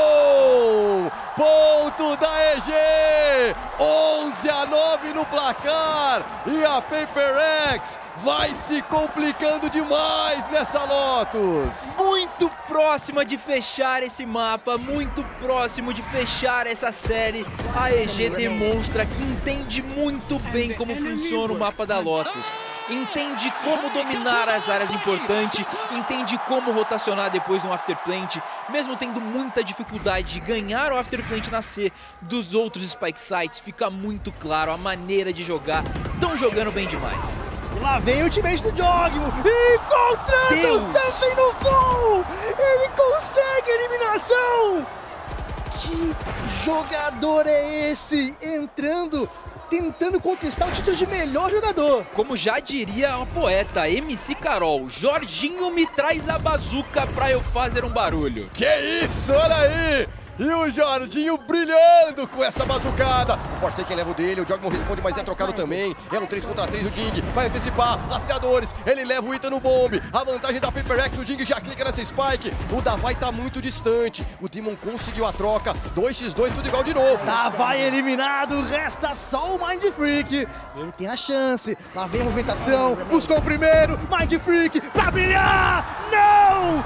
Ponto da E G! onze a nove no placar! E a PaperX vai se complicando demais nessa Lotus! Muito próxima de fechar esse mapa, muito próximo de fechar essa série. A E G demonstra que entende muito bem como funciona o mapa da Lotus. entende como dominar as áreas importantes, entende como rotacionar depois no afterplant, mesmo tendo muita dificuldade de ganhar o afterplant na C dos outros spike sites, fica muito claro a maneira de jogar, estão jogando bem demais. Lá vem o ultimate do Jogmo, encontrando Deus. o Something no voo! Ele consegue a eliminação! Que jogador é esse? Entrando, tentando contestar o título de melhor jogador. Como já diria a poeta M C Carol, Jorginho me traz a bazuca pra eu fazer um barulho. Que isso, olha aí! E o Jorginho brilhando com essa bazucada. O Forsaken leva o dele, o Jogmo responde, mas é trocado também. É um três contra três, o Jing vai antecipar, rastreadores, ele leva o Ita no bombe. A vantagem da PaperX, o Jing já clica nessa spike. O Davai tá muito distante, o Demon conseguiu a troca, dois contra dois, tudo igual de novo. Davai eliminado, resta só o Mind Freak. Ele tem a chance, lá vem a movimentação, buscou o primeiro, Mind Freak pra brilhar! Não!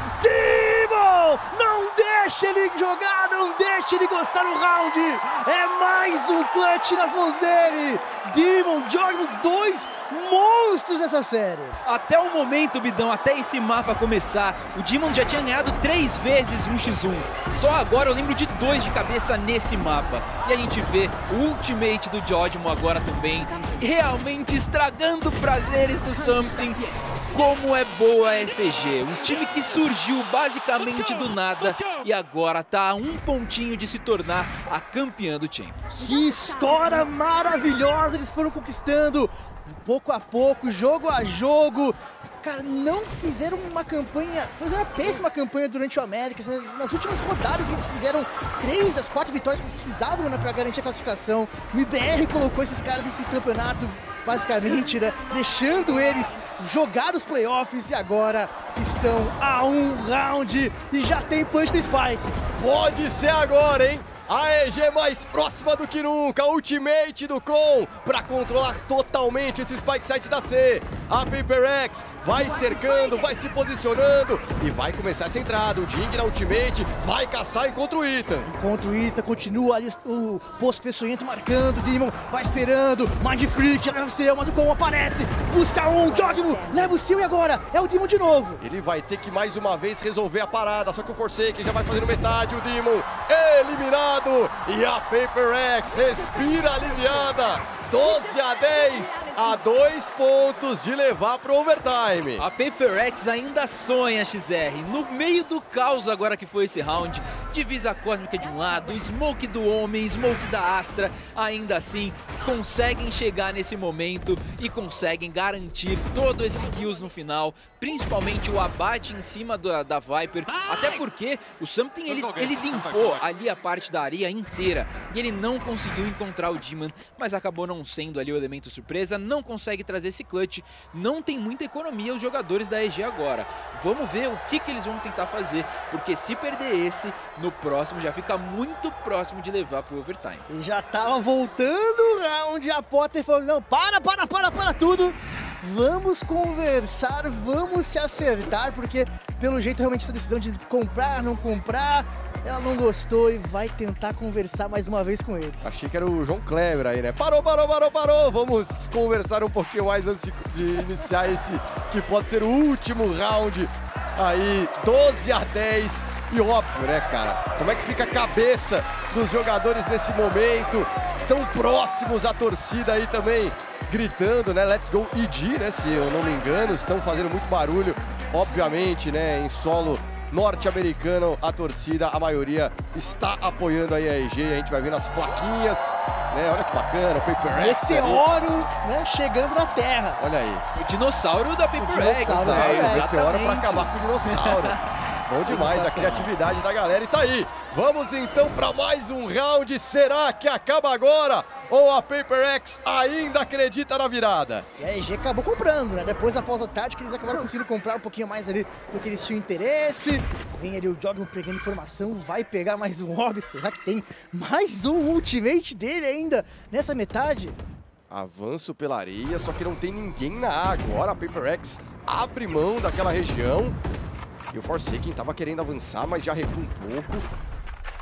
Demon! Não deixa ele jogar, não deixa ele gostar no round! É mais um clutch nas mãos dele! Demon, Jogmo, dois monstros dessa série! Até o momento, Bidão, até esse mapa começar, o Demon já tinha ganhado três vezes um contra um. Só agora eu lembro de dois de cabeça nesse mapa. E a gente vê o ultimate do Jogmo agora também, realmente estragando prazeres do Something. Como é boa a S G, um time que surgiu basicamente do nada e agora tá a um pontinho de se tornar a campeã do Champions. Que história maravilhosa eles foram conquistando, pouco a pouco, jogo a jogo. Cara, não fizeram uma campanha, fizeram uma péssima campanha durante o Américas. Nas últimas rodadas eles fizeram três das quatro vitórias que eles precisavam, né, para garantir a classificação. O I B R colocou esses caras nesse campeonato, basicamente, né, deixando eles jogar os playoffs e agora estão a um round e já tem punch da Spike. Pode ser agora, hein? A E G mais próxima do que nunca, ultimate do Con para controlar totalmente esse spike site da C. A PaperX vai cercando, vai se posicionando e vai começar essa entrada. O Jing na ultimate vai caçar encontra o Ita. Encontra o Ita, continua ali o posto peçonhento marcando, Demon vai esperando, Mind Freak, leva o seu, mas o Con aparece, busca um, Jogmo, leva o seu e agora é o Demon de novo. Ele vai ter que mais uma vez resolver a parada, só que o Forsaken já vai fazendo metade, o Demon eliminado. E a PaperX respira aliviada, doze a dez, a dois pontos de levar pro overtime. A PaperX ainda sonha, X R, no meio do caos agora que foi esse round. Divisa cósmica de um lado, Smoke do Homem, Smoke da Astra, ainda assim conseguem chegar nesse momento e conseguem garantir todos esses kills no final, principalmente o abate em cima da, da Viper, até porque o Something ele, ele limpou ali a parte da areia inteira e ele não conseguiu encontrar o Demon, mas acabou não sendo ali o elemento surpresa, não consegue trazer esse clutch, não tem muita economia os jogadores da E G agora. Vamos ver o que, que eles vão tentar fazer, porque se perder esse, no próximo já fica muito próximo de levar pro overtime. E já tava voltando o round, a Potter falou, não, para, para, para, para tudo. Vamos conversar, vamos se acertar, porque pelo jeito realmente essa decisão de comprar, não comprar, ela não gostou e vai tentar conversar mais uma vez com eles. Achei que era o João Kleber aí, né? Parou, parou, parou, parou! Vamos conversar um pouquinho mais antes de, de iniciar esse que pode ser o último round. Aí, doze a dez. E óbvio, né, cara? Como é que fica a cabeça dos jogadores nesse momento? Tão próximos à torcida aí também, gritando, né? Let's go E G, né? Se eu não me engano, estão fazendo muito barulho, obviamente, né? Em solo norte-americano, a torcida, a maioria está apoiando aí a E G. A gente vai ver nas plaquinhas, né? Olha que bacana, o PaperX. Meteoro, né? Chegando na Terra. Olha aí. O dinossauro da PaperX. dinossauro da É, PaperX. Meteoro para acabar com o dinossauro. Bom demais a criatividade da galera e tá aí. Vamos então para mais um round. Será que acaba agora? Ou a PaperX ainda acredita na virada? E a E G acabou comprando, né? Depois da pausa tática, eles acabaram conseguindo comprar um pouquinho mais ali do que eles tinham interesse. Vem ali o Jogmo pegando informação, vai pegar mais um orb. Será que tem mais um ultimate dele ainda nessa metade? Avanço pela areia, só que não tem ninguém na A. Agora a PaperX abre mão daquela região. E o Forsaken tava querendo avançar, mas já recua um pouco.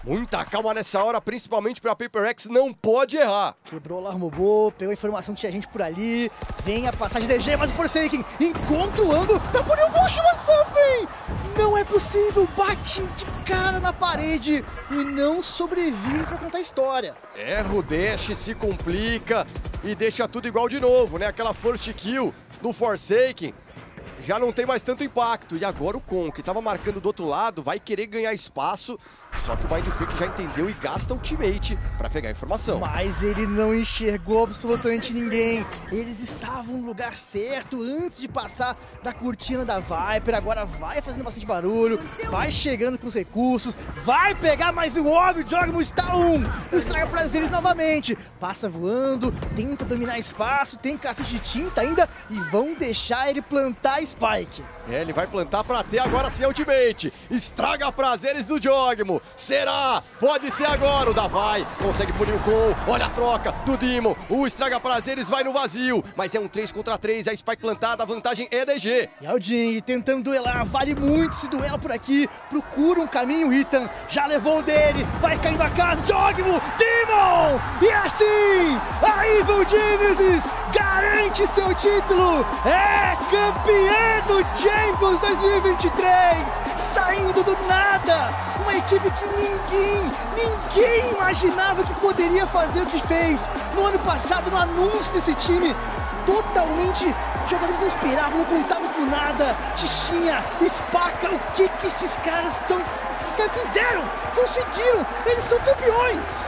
Muita calma nessa hora, principalmente pra Paper Rex, não pode errar. Quebrou lá, armou, pegou a informação que tinha gente por ali. Vem a passagem D G, mas o Forsaken encontra o ângulo. Tá por um bucho no Something! Não é possível, bate de cara na parede e não sobrevive pra contar a história. Erra o dash, se complica e deixa tudo igual de novo, né? Aquela first kill do Forsaken já não tem mais tanto impacto. E agora o Con, que tava marcando do outro lado, vai querer ganhar espaço. Só que o Mind Freak já entendeu e gasta o ultimate pra pegar a informação. Mas ele não enxergou absolutamente ninguém. Eles estavam no lugar certo antes de passar da cortina da Viper. Agora vai fazendo bastante barulho, vai chegando com os recursos, vai pegar mais um orbe. O Jogmo está um. Estraga prazeres novamente. Passa voando, tenta dominar espaço, tem cartucho de tinta ainda e vão deixar ele plantar Spike. É, ele vai plantar pra ter agora sim a ultimate. Estraga prazeres do Jogmo. Será? Pode ser agora. O Davai consegue punir o Con. Olha a troca do Demon. O estraga prazeres vai no vazio. Mas é um três contra três. A Spike plantada. A vantagem é D G. E o Jing tentando duelar. Vale muito esse duelo por aqui. Procura um caminho. Ethan já levou o dele. Vai caindo a casa. Jogmo. Demon. E assim a Evil Genesis garante seu título. É campeã do Champions dois mil e vinte e três. Saindo do nada. Uma equipe que ninguém, ninguém imaginava que poderia fazer o que fez. No ano passado, no anúncio desse time, totalmente, os jogadores não esperavam, não contavam com nada. Tichinha, Spaca, o que que esses caras estão, fizeram? Conseguiram, eles são campeões.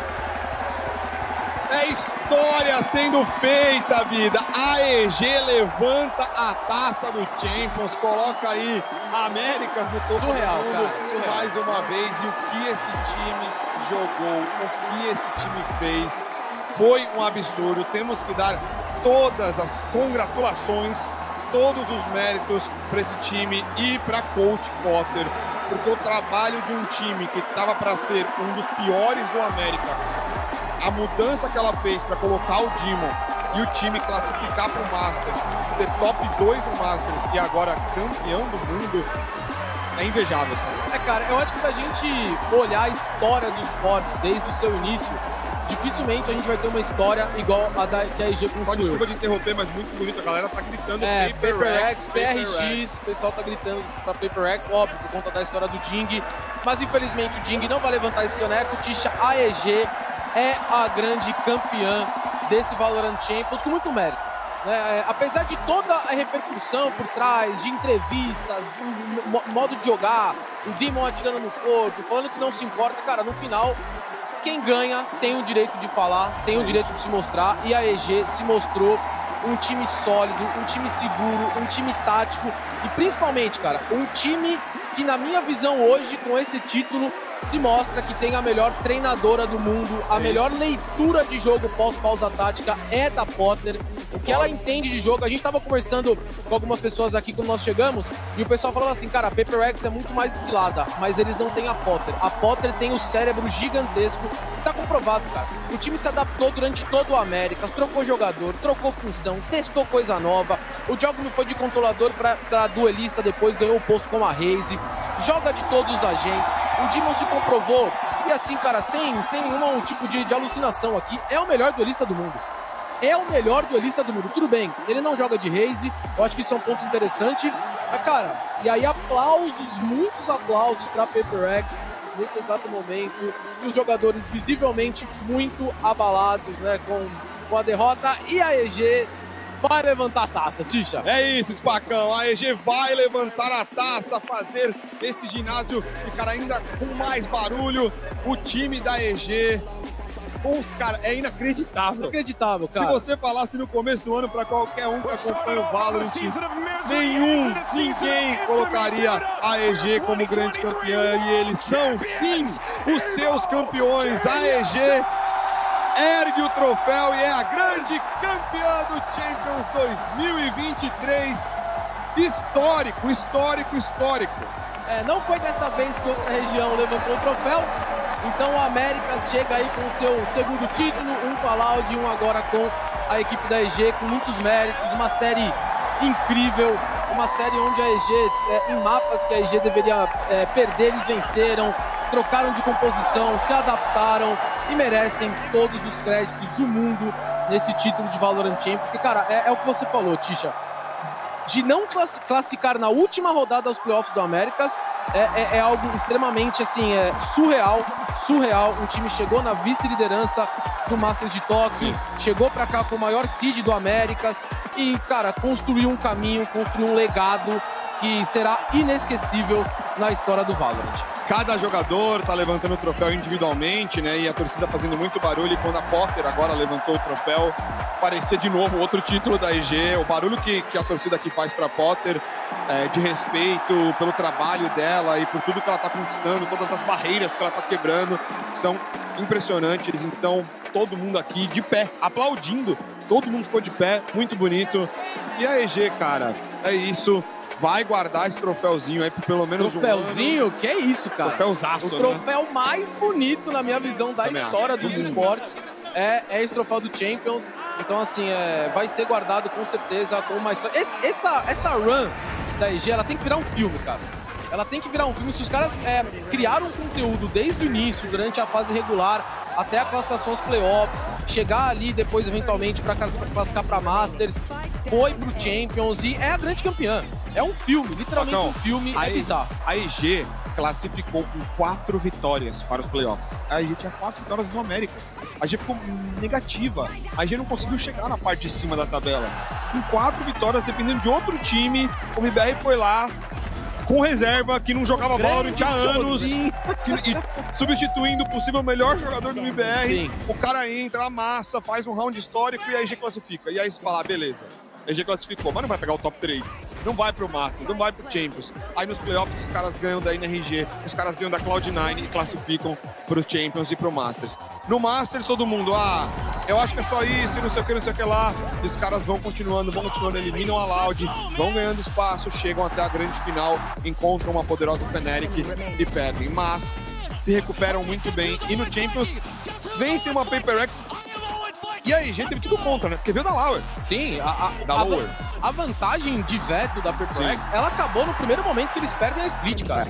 É história sendo feita, vida. A E G levanta a taça do Champions, coloca aí Américas no topo Surreal, do mundo, cara, surreal. mais uma vez. E o que esse time jogou, o que esse time fez, foi um absurdo. Temos que dar todas as congratulações, todos os méritos para esse time e para Coach Potter, porque o trabalho de um time que estava para ser um dos piores do América, a mudança que ela fez para colocar o Demon e o time classificar para o Masters, ser top dois no Masters e agora campeão do mundo, é invejável. É, cara, eu acho que se a gente olhar a história dos esportes desde o seu início, dificilmente a gente vai ter uma história igual a da que a E G construiu. Só desculpa de interromper, mas muito bonito, a galera tá gritando É, Paper, Paper Rex, Rex, P R X, o pessoal tá gritando pra Paper Rex, óbvio, por conta da história do Jing, mas infelizmente o Jing não vai levantar esse caneco. Tisha, a E G é a grande campeã desse Valorant Champions com muito mérito. Né? É, apesar de toda a repercussão por trás, de entrevistas, de um mo- modo de jogar, o Demon atirando no corpo, falando que não se importa, cara, no final, quem ganha tem o direito de falar, tem o direito de se mostrar, e a E G se mostrou um time sólido, um time seguro, um time tático e principalmente, cara, um time que na minha visão hoje, com esse título, se mostra que tem a melhor treinadora do mundo, a melhor leitura de jogo pós-pausa tática é da Potter. O que ela entende de jogo, a gente tava conversando com algumas pessoas aqui quando nós chegamos, e o pessoal falou assim, cara, a Paper Rex é muito mais esquilada, mas eles não têm a Potter. A Potter tem o cérebro gigantesco, e tá comprovado, cara. O time se adaptou durante todo o Américas, trocou jogador, trocou função, testou coisa nova. O Jogmo foi de controlador pra, pra duelista, depois ganhou o posto com a Raze, joga de todos os agentes. O Demon se comprovou, e assim, cara, sem, sem nenhum tipo de, de alucinação aqui, é o melhor duelista do mundo. É o melhor duelista do mundo. Tudo bem, ele não joga de Raze, eu acho que isso é um ponto interessante. Mas, cara, e aí aplausos, muitos aplausos pra Paper Rex nesse exato momento. E os jogadores visivelmente muito abalados, né, com, com a derrota. E a E G vai levantar a taça, Tisha. É isso, Spacão. A E G vai levantar a taça, fazer esse ginásio ficar ainda com mais barulho. O time da E G, os caras, é inacreditável. Inacreditável, cara. Se você falasse no começo do ano para qualquer um que acompanha o Valorant, nenhum, ninguém colocaria a E G como grande campeã. E eles são, sim, os seus campeões. A E G ergue o troféu e é a grande campeã do Champions dois mil e vinte e três. Histórico, histórico, histórico. É, não foi dessa vez que outra região levantou o troféu. Então o Américas chega aí com o seu segundo título, um com a Loud e um agora com a equipe da E G, com muitos méritos, uma série incrível, uma série onde a E G, é, em mapas que a E G deveria é, perder, eles venceram. trocaram de composição, se adaptaram e merecem todos os créditos do mundo nesse título de Valorant Champions. Que, cara, é, é o que você falou, Tisha. De não class classificar na última rodada aos playoffs do Américas é, é, é algo extremamente, assim, é, surreal, surreal. O time chegou na vice-liderança do Masters de Tóquio, chegou pra cá com o maior seed do Américas e, cara, construiu um caminho, construiu um legado que será inesquecível na história do Valorant. Cada jogador tá levantando o troféu individualmente, né? E a torcida fazendo muito barulho. E quando a Potter agora levantou o troféu, parecia de novo outro título da E G. O barulho que, que a torcida aqui faz pra Potter, é, de respeito pelo trabalho dela e por tudo que ela tá conquistando, todas as barreiras que ela tá quebrando, são impressionantes. Então, todo mundo aqui de pé, aplaudindo. Todo mundo ficou de pé, muito bonito. E a E G, cara, é isso. Vai guardar esse troféuzinho aí por pelo menos troféuzinho? um ano. Que é isso, cara? Troféuzaço, o troféu né? mais bonito, na minha visão, da Também história acho. dos Hum. esportes. É, é esse troféu do Champions. Então, assim, é, vai ser guardado com certeza com uma história. Esse, essa, essa run da E G, ela tem que virar um filme, cara. Ela tem que virar um filme. Se os caras é, criaram um conteúdo desde o início, durante a fase regular, até a classificação aos playoffs, chegar ali depois, eventualmente, para classificar para Masters, foi pro Champions e é a grande campeã. É um filme, literalmente Então, um filme, a é bizarro. A E G classificou com quatro vitórias para os playoffs. A E G tinha quatro vitórias no Américas. A E G ficou negativa. A E G não conseguiu chegar na parte de cima da tabela. Com quatro vitórias, dependendo de outro time, o M B R foi lá com reserva, que não jogava Valorant há anos, que, e substituindo o possível melhor jogador do M B R. Sim. O cara entra, amassa, faz um round histórico e a E G classifica. E aí você fala, ah, beleza. A E G classificou, mas não vai pegar o top três. Não vai pro Masters, não vai pro Champions. Aí nos playoffs os caras ganham da N R G, os caras ganham da Cloud nine e classificam pro Champions e pro Masters. No Masters todo mundo, ah, eu acho que é só isso, não sei o que, não sei o que lá. E os caras vão continuando, vão continuando, eliminam a Loud, vão ganhando espaço, chegam até a grande final, encontram uma poderosa Fnatic e perdem. Mas se recuperam muito bem. E no Champions vencem uma PaperX. E a E G teve tudo contra, né? Porque veio da Lauer. Sim, a, a, Da a, Lower. a vantagem de veto da PaperX, ela acabou no primeiro momento que eles perdem a split, cara.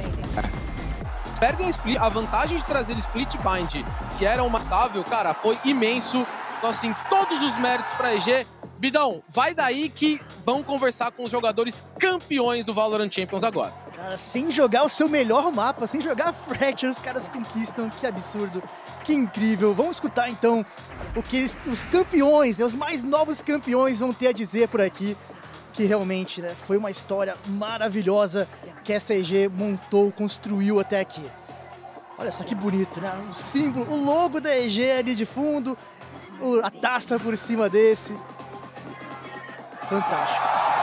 Perdem a split, a vantagem de trazer split bind, que era um matável, cara, foi imenso. Então, assim, todos os méritos pra E G. Bidão, vai daí que vão conversar com os jogadores campeões do Valorant Champions agora. Cara, sem jogar o seu melhor mapa, sem jogar Fracture, os caras conquistam. Que absurdo, que incrível. Vamos escutar então o que eles, os campeões, né, os mais novos campeões vão ter a dizer por aqui. Que realmente, né, foi uma história maravilhosa que essa E G montou, construiu até aqui. Olha só que bonito, né? O símbolo, o logo da E G ali de fundo, o, a taça por cima desse. Fantástico.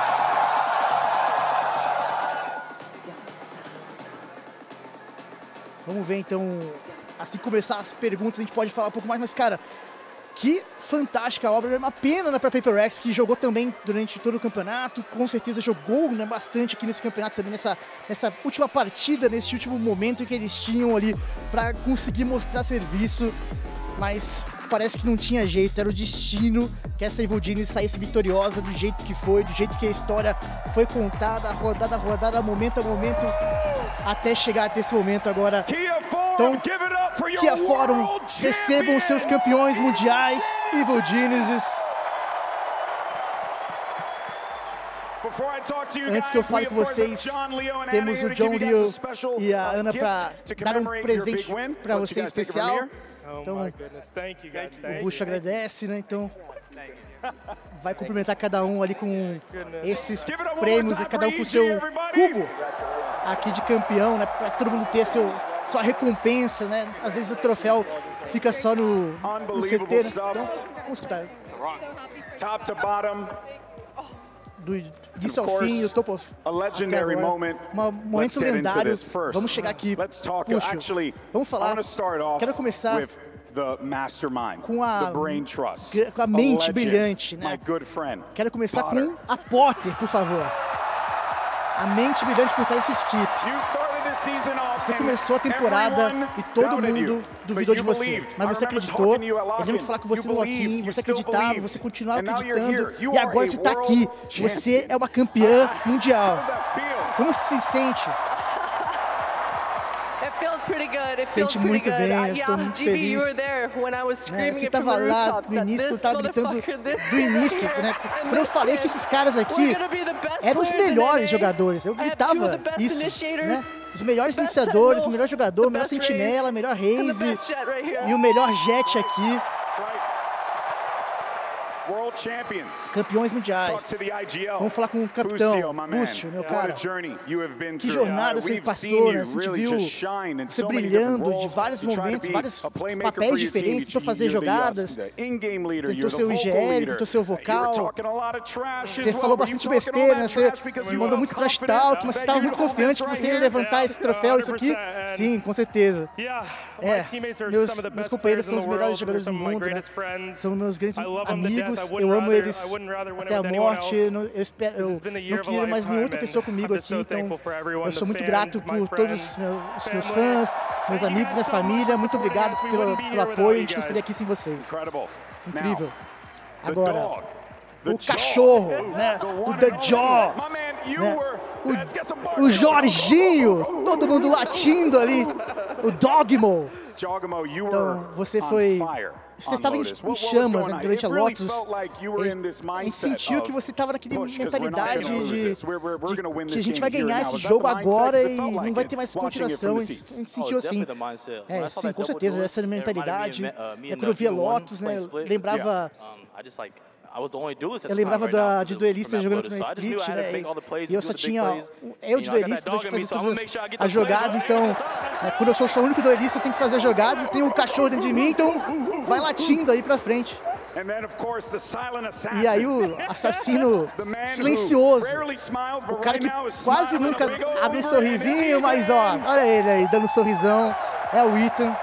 Vamos ver então, assim começar as perguntas, a gente pode falar um pouco mais, mas cara, que fantástica obra, é uma pena, né, para PaperX, que jogou também durante todo o campeonato, com certeza jogou, né, bastante aqui nesse campeonato também, nessa, nessa última partida, nesse último momento que eles tinham ali para conseguir mostrar serviço, mas parece que não tinha jeito, era o destino que essa Evil Genius saísse vitoriosa do jeito que foi, do jeito que a história foi contada, rodada a rodada, momento a momento, até chegar até esse momento agora. Então, Kia Forum, recebam os seus campeões mundiais, Evil Geniuses. Antes que eu fale com vocês, temos o John Leo e a Ana para dar um presente para vocês especial. Então, o Bush agradece, né? Então, vai cumprimentar cada um ali com esses prêmios, cada um com o seu cubo aqui de campeão, né? Para todo mundo ter seu, sua recompensa, né? Às vezes o troféu fica só no, no C T, né? Então, vamos escutar. Top to bottom. Do início ao fim, o topo of, até agora. Um momento lendário. Vamos chegar aqui, puxo. Vamos falar. Quero começar com a, com a mente brilhante, né? Quero começar com a Potter, por favor. A mente brilhante por trás dessa equipe. Você começou a temporada e todo mundo duvidou de você, mas você acreditou. Eu lembro de falar com você no Loquim, você acreditava, você continuava acreditando e agora você está aqui. Você é uma campeã mundial. Como se sente? Sente muito bem, eu estou muito feliz. Né? Você estava lá no início, que eu estava gritando do início, né? Quando eu falei que esses caras aqui eram os melhores jogadores, eu gritava isso, né? Os melhores iniciadores, o melhor jogador, o melhor sentinela, o melhor raze e o melhor jet aqui. Campeões mundiais. Vamos falar com o capitão, Búcio, meu cara. Que jornada você passou, né? A gente viu você brilhando de vários momentos, vários papéis diferentes, tentou fazer jogadas, tentou ser o I G L, tentou ser o vocal. Você falou bastante besteira, né? Você mandou muito trash talk, mas você estava muito confiante que você ia levantar esse troféu, isso aqui? Sim, com certeza. É, meus, meus companheiros são os melhores jogadores do mundo, né? São meus grandes amigos. Eu amo eles até a morte, eu, espero, eu não queria mais nenhuma outra pessoa comigo aqui, então eu sou muito grato por todos os meus, os meus fãs, meus amigos, minha família, muito obrigado pelo, pelo apoio, a gente não estaria aqui sem vocês. Incrível. Agora, o cachorro, né? O The Jaw, né? o, o Jorginho, todo mundo latindo ali, o Dogmo. Então, você foi... Você estava em, em chamas, né, durante a Lotus. A gente sentiu que você estava naquela mentalidade de, de que a gente vai ganhar esse jogo agora e não vai ter mais continuação. A gente, a gente sentiu assim. É, sim, com certeza, essa mentalidade. É, quando eu via Lotus, né, lembrava... Eu lembrava da, de duelista jogando no split, né? E, e eu só tinha eu de duelista, então eu tinha que fazer todas as, as jogadas. Então, né, quando eu sou só o único duelista, eu tenho que fazer as jogadas. E tem um cachorro dentro de mim, então vai latindo aí pra frente. E aí o assassino silencioso, o cara que quase nunca abre um sorrisinho, mas ó, olha ele aí dando um sorrisão, é o Ethan.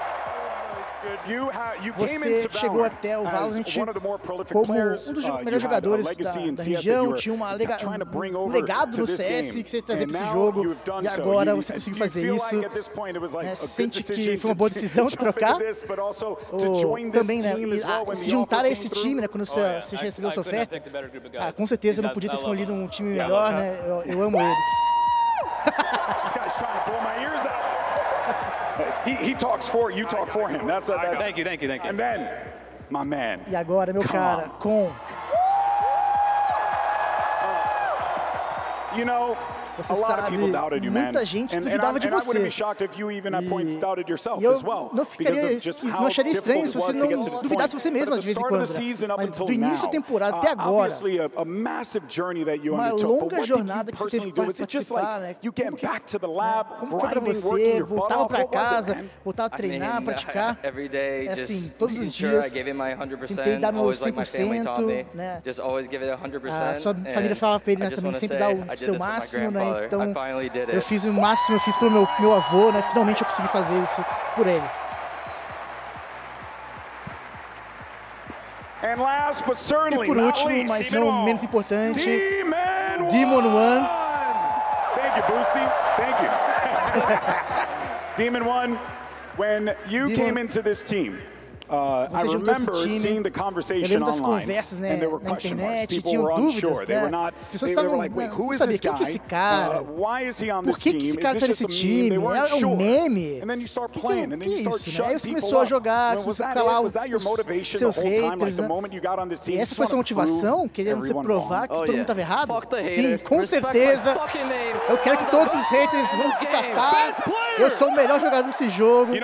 Você chegou até o Valorant como um dos melhores jogadores da, da região, tinha uma lega, um legado no C S que você trazia para esse jogo, e agora você conseguiu fazer isso. Né, sente que foi uma boa decisão de trocar? Ou também, né, e, ah, se juntar a esse time, né, quando você, você recebeu sua oferta? Ah, com certeza eu não podia ter escolhido um time melhor, né, eu, eu amo eles. He, he talks for you, talk for him. That's, a, that's Thank you, thank you, thank you. And then, my man. E agora, meu cara, com... You know, Você sabe, muita gente duvidava de você. E, e eu não, ficaria, não acharia estranho se você não duvidasse você mesmo de vez em quando. Né? Mas do início da temporada até agora, uma longa jornada que você teve que participar, né? Como, que, né? Como foi pra você? Voltava pra casa, voltava a treinar, praticar. É assim, todos os dias, tentei dar meu cem por cento, né? A sua família falava pra ele, né, também, sempre dar o seu máximo, né? Então, eu fiz o máximo, eu fiz pelo meu, meu avô, né? Finalmente eu consegui fazer isso por ele. E por último, mas não menos importante, Demon One. Thank you, Boosty. Thank you. Demon One, when you Demon, came into this team, Uh, Você juntou esse time, eu lembro das conversas, né, na internet, tinham dúvidas, né? As pessoas estavam, like, não sabiam quem que é esse cara, uh, por que, que esse cara tá nesse time, é um meme, o que, que, que é isso, né? Aí você começou a jogar, você começou a calar os, os seus haters, né? E essa foi sua motivação, querendo você provar que todo mundo estava errado? Sim, com certeza, eu quero que todos os haters vão se catar, eu sou o melhor jogador desse jogo.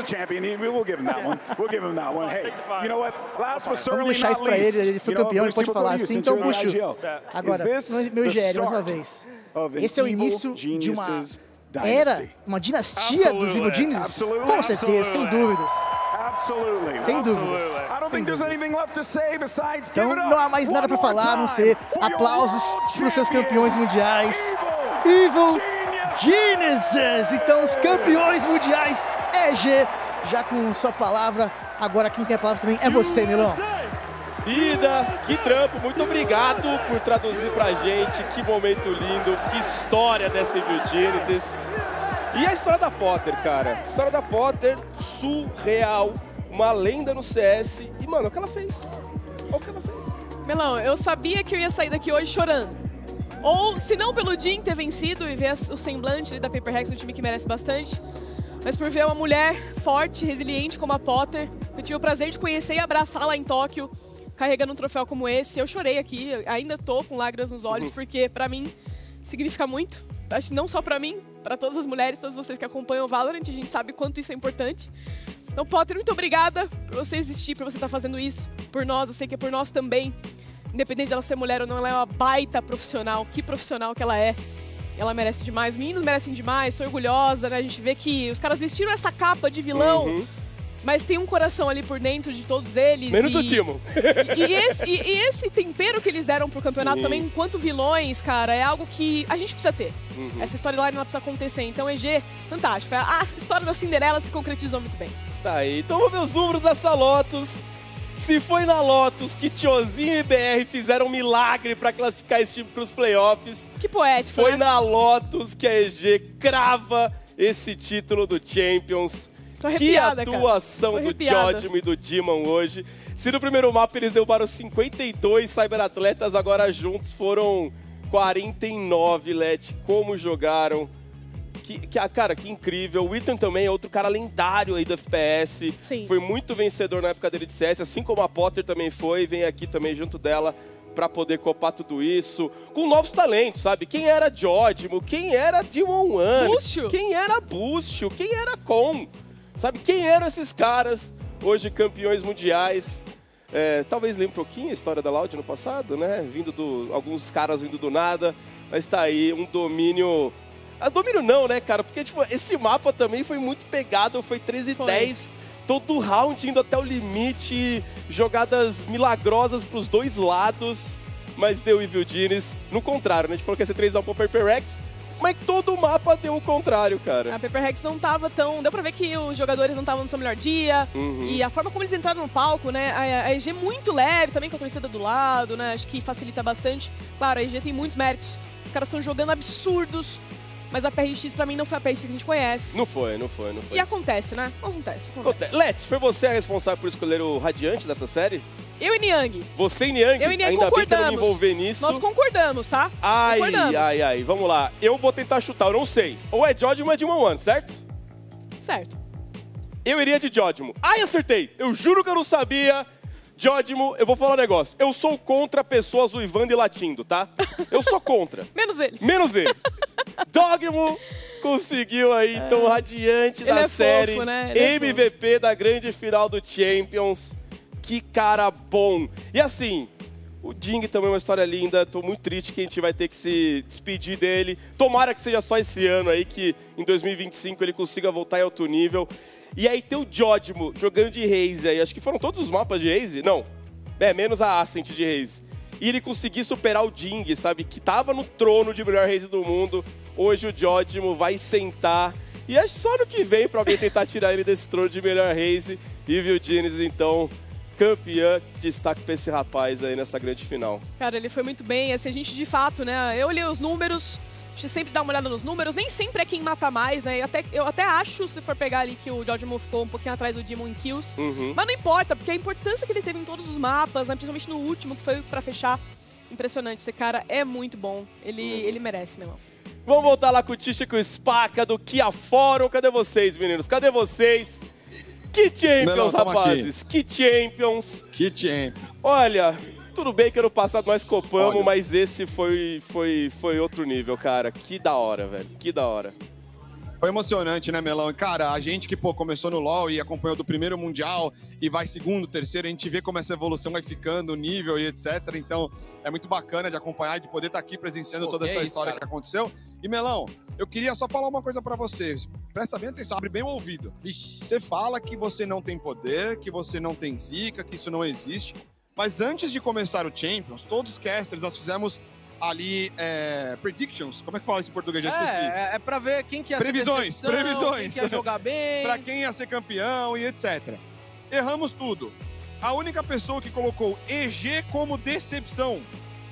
Vamos deixar isso pra ele, ele foi campeão, ele pode falar assim. Então, Bucho, agora, meu I G L, mais uma vez. Esse é o início de uma era, uma dinastia dos Evil Geniuses? Com certeza, sem dúvidas. Sem dúvidas. Sem dúvidas. Então, não há mais nada pra falar, a não ser aplausos pros seus campeões mundiais. Evil Geniuses! Então, os campeões mundiais E G, já com sua palavra. Agora quem tem a palavra também é você, Milão. Ida, que trampo, muito obrigado por traduzir pra gente, que momento lindo, que história dessa Evil Geniuses. E a história da Potter, cara, a história da Potter, surreal, uma lenda no C S, e mano, o que ela fez, olha o que ela fez. Melão, eu sabia que eu ia sair daqui hoje chorando. Ou, se não pelo Jin ter vencido e ver o semblante da Paper Rex, um time que merece bastante, mas por ver uma mulher forte, resiliente como a Potter. Eu tive o prazer de conhecer e abraçar lá em Tóquio, carregando um troféu como esse. Eu chorei aqui, ainda tô com lágrimas nos olhos, porque pra mim significa muito. Acho que não só pra mim, pra todas as mulheres, todos vocês que acompanham o Valorant, a gente sabe quanto isso é importante. Então, Potter, muito obrigada por você existir, por você estar fazendo isso por nós. Eu sei que é por nós também. Independente dela ser mulher ou não, ela é uma baita profissional. Que profissional que ela é. Ela merece demais. Os meninos merecem demais. Estou orgulhosa, né? A gente vê que os caras vestiram essa capa de vilão, uhum. mas tem um coração ali por dentro de todos eles. Menos e... o Timo. E, e, esse, e, e esse tempero que eles deram pro campeonato Sim. também, enquanto vilões, cara, é algo que a gente precisa ter. Uhum. Essa storyline ela precisa acontecer. Então, E G, fantástico. A história da Cinderela se concretizou muito bem. Tá aí. Então, vamos ver os números dessa Lotus. Se foi na Lotus que Tiozinho e B R fizeram um milagre pra classificar esse time pros playoffs. Que poético, Foi né? na Lotus que a E G crava esse título do Champions. Tô arrepiada, que atuação cara. do Jodimo e do Demon hoje. Se no primeiro mapa eles derrubaram cinquenta e dois cyberatletas, agora juntos foram quarenta e nove, Let. Como jogaram. Que, que, cara, que incrível. O Ethan também é outro cara lendário aí do F P S. Sim. Foi muito vencedor na época dele de C S, assim como a Potter também foi. Vem aqui também junto dela pra poder copar tudo isso. Com novos talentos, sabe? Quem era Jodimo? Quem era Demon One? Búcio. Quem era Búcio? Quem era Con? Sabe? Quem eram esses caras? Hoje campeões mundiais. É, talvez lembre um pouquinho a história da Loud no passado, né? Vindo do... Alguns caras vindo do nada. Mas tá aí um domínio... Ah, domínio não, né, cara? Porque, tipo, esse mapa também foi muito pegado, foi treze a dez, todo round indo até o limite, jogadas milagrosas pros dois lados, mas deu Evil Genius no contrário, né? A gente falou que ia ser três a um pro Paper Rex, mas todo o mapa deu o contrário, cara. A Paper Rex não tava tão... Deu pra ver que os jogadores não estavam no seu melhor dia, uhum. e a forma como eles entraram no palco, né? A, a E G muito leve, também com a torcida do lado, né? Acho que facilita bastante. Claro, a E G tem muitos méritos, os caras estão jogando absurdos. Mas a P R X pra mim não foi a P R X que a gente conhece. Não foi, não foi, não foi. E acontece, né? Acontece, acontece. Let, foi você a responsável por escolher o Radiante dessa série? Eu e Niang. Você e Niang? Eu e Niang Ainda concordamos. bem que eu não me envolver nisso. Nós concordamos, tá? Nós ai, concordamos. ai, ai. Vamos lá. Eu vou tentar chutar, eu não sei. Ou é Jodimo ou é Demon One, certo? Certo. Eu iria de Jodimo. Ai, acertei. Eu juro que eu não sabia. Jodimo, eu vou falar um negócio. Eu sou contra pessoas uivando e latindo, tá? Eu sou contra. Menos ele. Menos ele. Dogmo conseguiu aí, é. tão radiante ele da é série. Fofo, né? M V P é da grande final do Champions. Que cara bom. E assim, o Ding também é uma história linda. Tô muito triste que a gente vai ter que se despedir dele. Tomara que seja só esse ano aí, que em dois mil e vinte e cinco ele consiga voltar em alto nível. E aí tem o Jodimo jogando de Raze aí. Acho que foram todos os mapas de Raze? Não. É, menos a Ascent de Raze. E ele conseguir superar o Ding, sabe? Que tava no trono de melhor Raze do mundo. Hoje o Jodimo vai sentar. E é só no que vem pra alguém tentar tirar ele desse trono de melhor Raze. Evil Genius, então, campeã. Destaque pra esse rapaz aí nessa grande final. Cara, ele foi muito bem. Assim, a gente, de fato, né? Eu olhei os números... A gente sempre dá uma olhada nos números, nem sempre é quem mata mais, né? Eu até, eu até acho, se for pegar ali, que o Jodimo ficou um pouquinho atrás do Demon em kills. Uhum. Mas não importa, porque a importância que ele teve em todos os mapas, né? Principalmente no último, que foi pra fechar. Impressionante, esse cara é muito bom. Ele, uhum. ele merece, Melão. Vamos voltar lá com o Tisha e com o Spaca do Kia Forum. Cadê vocês, meninos? Cadê vocês? Que Champions, Melão, rapazes! Aqui. Que Champions! Que Champions! Olha... Tudo bem que ano passado nós copamos, Olha. mas esse foi, foi, foi outro nível, cara. Que da hora, velho. Que da hora. Foi emocionante, né, Melão? Cara, a gente que pô, começou no LoL e acompanhou do primeiro Mundial e vai segundo, terceiro, a gente vê como essa evolução vai ficando, o nível e etcétera. Então, é muito bacana de acompanhar, de poder estar aqui presenciando pô, toda essa é isso, história cara. que aconteceu. E, Melão, eu queria só falar uma coisa pra vocês. Presta bem atenção, abre bem o ouvido. Ixi. Você fala que você não tem poder, que você não tem zica, que isso não existe. Mas antes de começar o Champions, todos os casters, nós fizemos ali é, predictions. Como é que fala isso em português? Já esqueci. É, é pra ver quem que ia previsões, ser decepção, previsões. quem que ia jogar bem. Pra quem ia ser campeão e etcétera. Erramos tudo. A única pessoa que colocou E G como decepção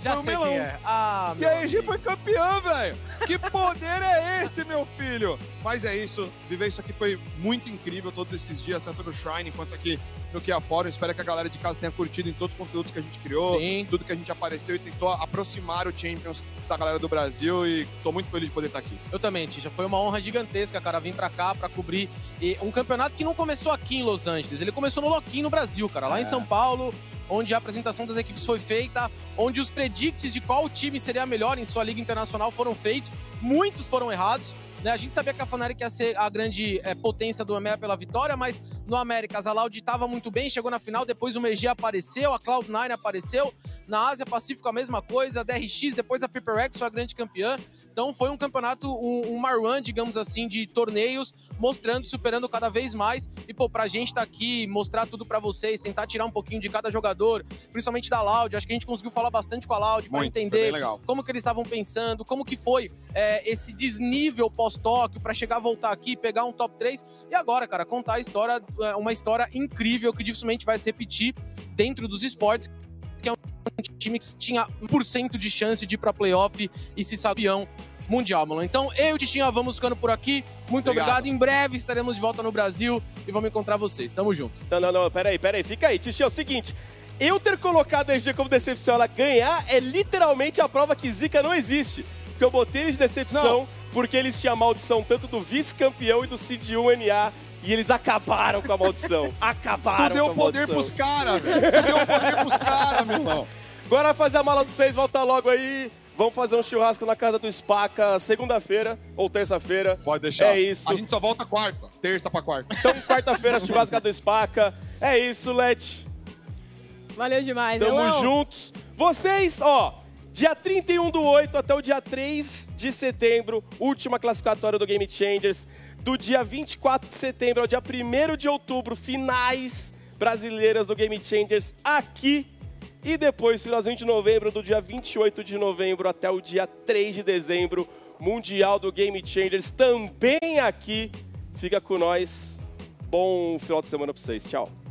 Já foi o sei Melão. quem é. Ah, E a E G foi campeã, velho! Que poder é esse, meu filho? Mas é isso, viver isso aqui foi muito incrível todos esses dias, tanto no Shrine quanto aqui no Kia Forum. Espero que a galera de casa tenha curtido em todos os conteúdos que a gente criou, Sim. tudo que a gente apareceu e tentou aproximar o Champions da galera do Brasil, e tô muito feliz de poder estar aqui. Eu também, Tisha. Foi uma honra gigantesca, cara, vir pra cá pra cobrir e um campeonato que não começou aqui em Los Angeles. Ele começou no Loquim, no Brasil, cara, lá É. em São Paulo, onde a apresentação das equipes foi feita, onde os predicts de qual time seria melhor em sua liga internacional foram feitos. Muitos foram errados. Né? A gente sabia que a Fnatic ia ser a grande é, potência do E M E A pela vitória, mas no Américas a Loud estava muito bem, chegou na final, depois o M G apareceu, a Cloud nine apareceu, na Ásia Pacífico a mesma coisa, a D R X, depois a PaperX foi a grande campeã. Então foi um campeonato, um, uma run, digamos assim, de torneios, mostrando, superando cada vez mais. E, pô, pra gente tá aqui, mostrar tudo pra vocês, tentar tirar um pouquinho de cada jogador, principalmente da Loud. Acho que a gente conseguiu falar bastante com a Loud pra Muito, foi entender bem legal. como que eles estavam pensando, como que foi é, esse desnível pós-Tóquio pra chegar a voltar aqui, pegar um top três. E agora, cara, contar a história, uma história incrível que dificilmente vai se repetir dentro dos esportes, que é um time que tinha um por cento de chance de ir pra playoff e se campeão mundial, mano. Então, eu e o Tichinha vamos ficando por aqui. Muito obrigado. Obrigado. Em breve estaremos de volta no Brasil e vamos encontrar vocês. Tamo junto. Não, não, não, peraí, peraí, fica aí. Tichinha, é o seguinte, eu ter colocado a E G como decepção, ela ganhar, é literalmente a prova que zica não existe. Porque eu botei eles de decepção, Não. porque eles tinham a maldição tanto do vice-campeão e do Seed um N A, e eles acabaram com a maldição. Acabaram Tu deu com a poder maldição. pros caras, velho. Tu deu poder pros caras, meu irmão. Agora fazer a mala dos seis, volta logo aí. Vamos fazer um churrasco na casa do Spaca segunda-feira ou terça-feira. Pode deixar. É isso. A gente só volta quarta, terça pra quarta. Então, quarta-feira, churrasco do Spaca. É isso, Let. Valeu demais, Tamo Melão. juntos. Vocês, ó, dia trinta e um do oito até o dia três de setembro, última classificatória do Game Changers. Do dia vinte e quatro de setembro ao dia primeiro de outubro, finais brasileiras do Game Changers aqui. E depois, finalzinho de novembro, do dia vinte e oito de novembro até o dia três de dezembro, Mundial do Game Changers, também aqui. Fica com nós. Bom final de semana pra vocês. Tchau.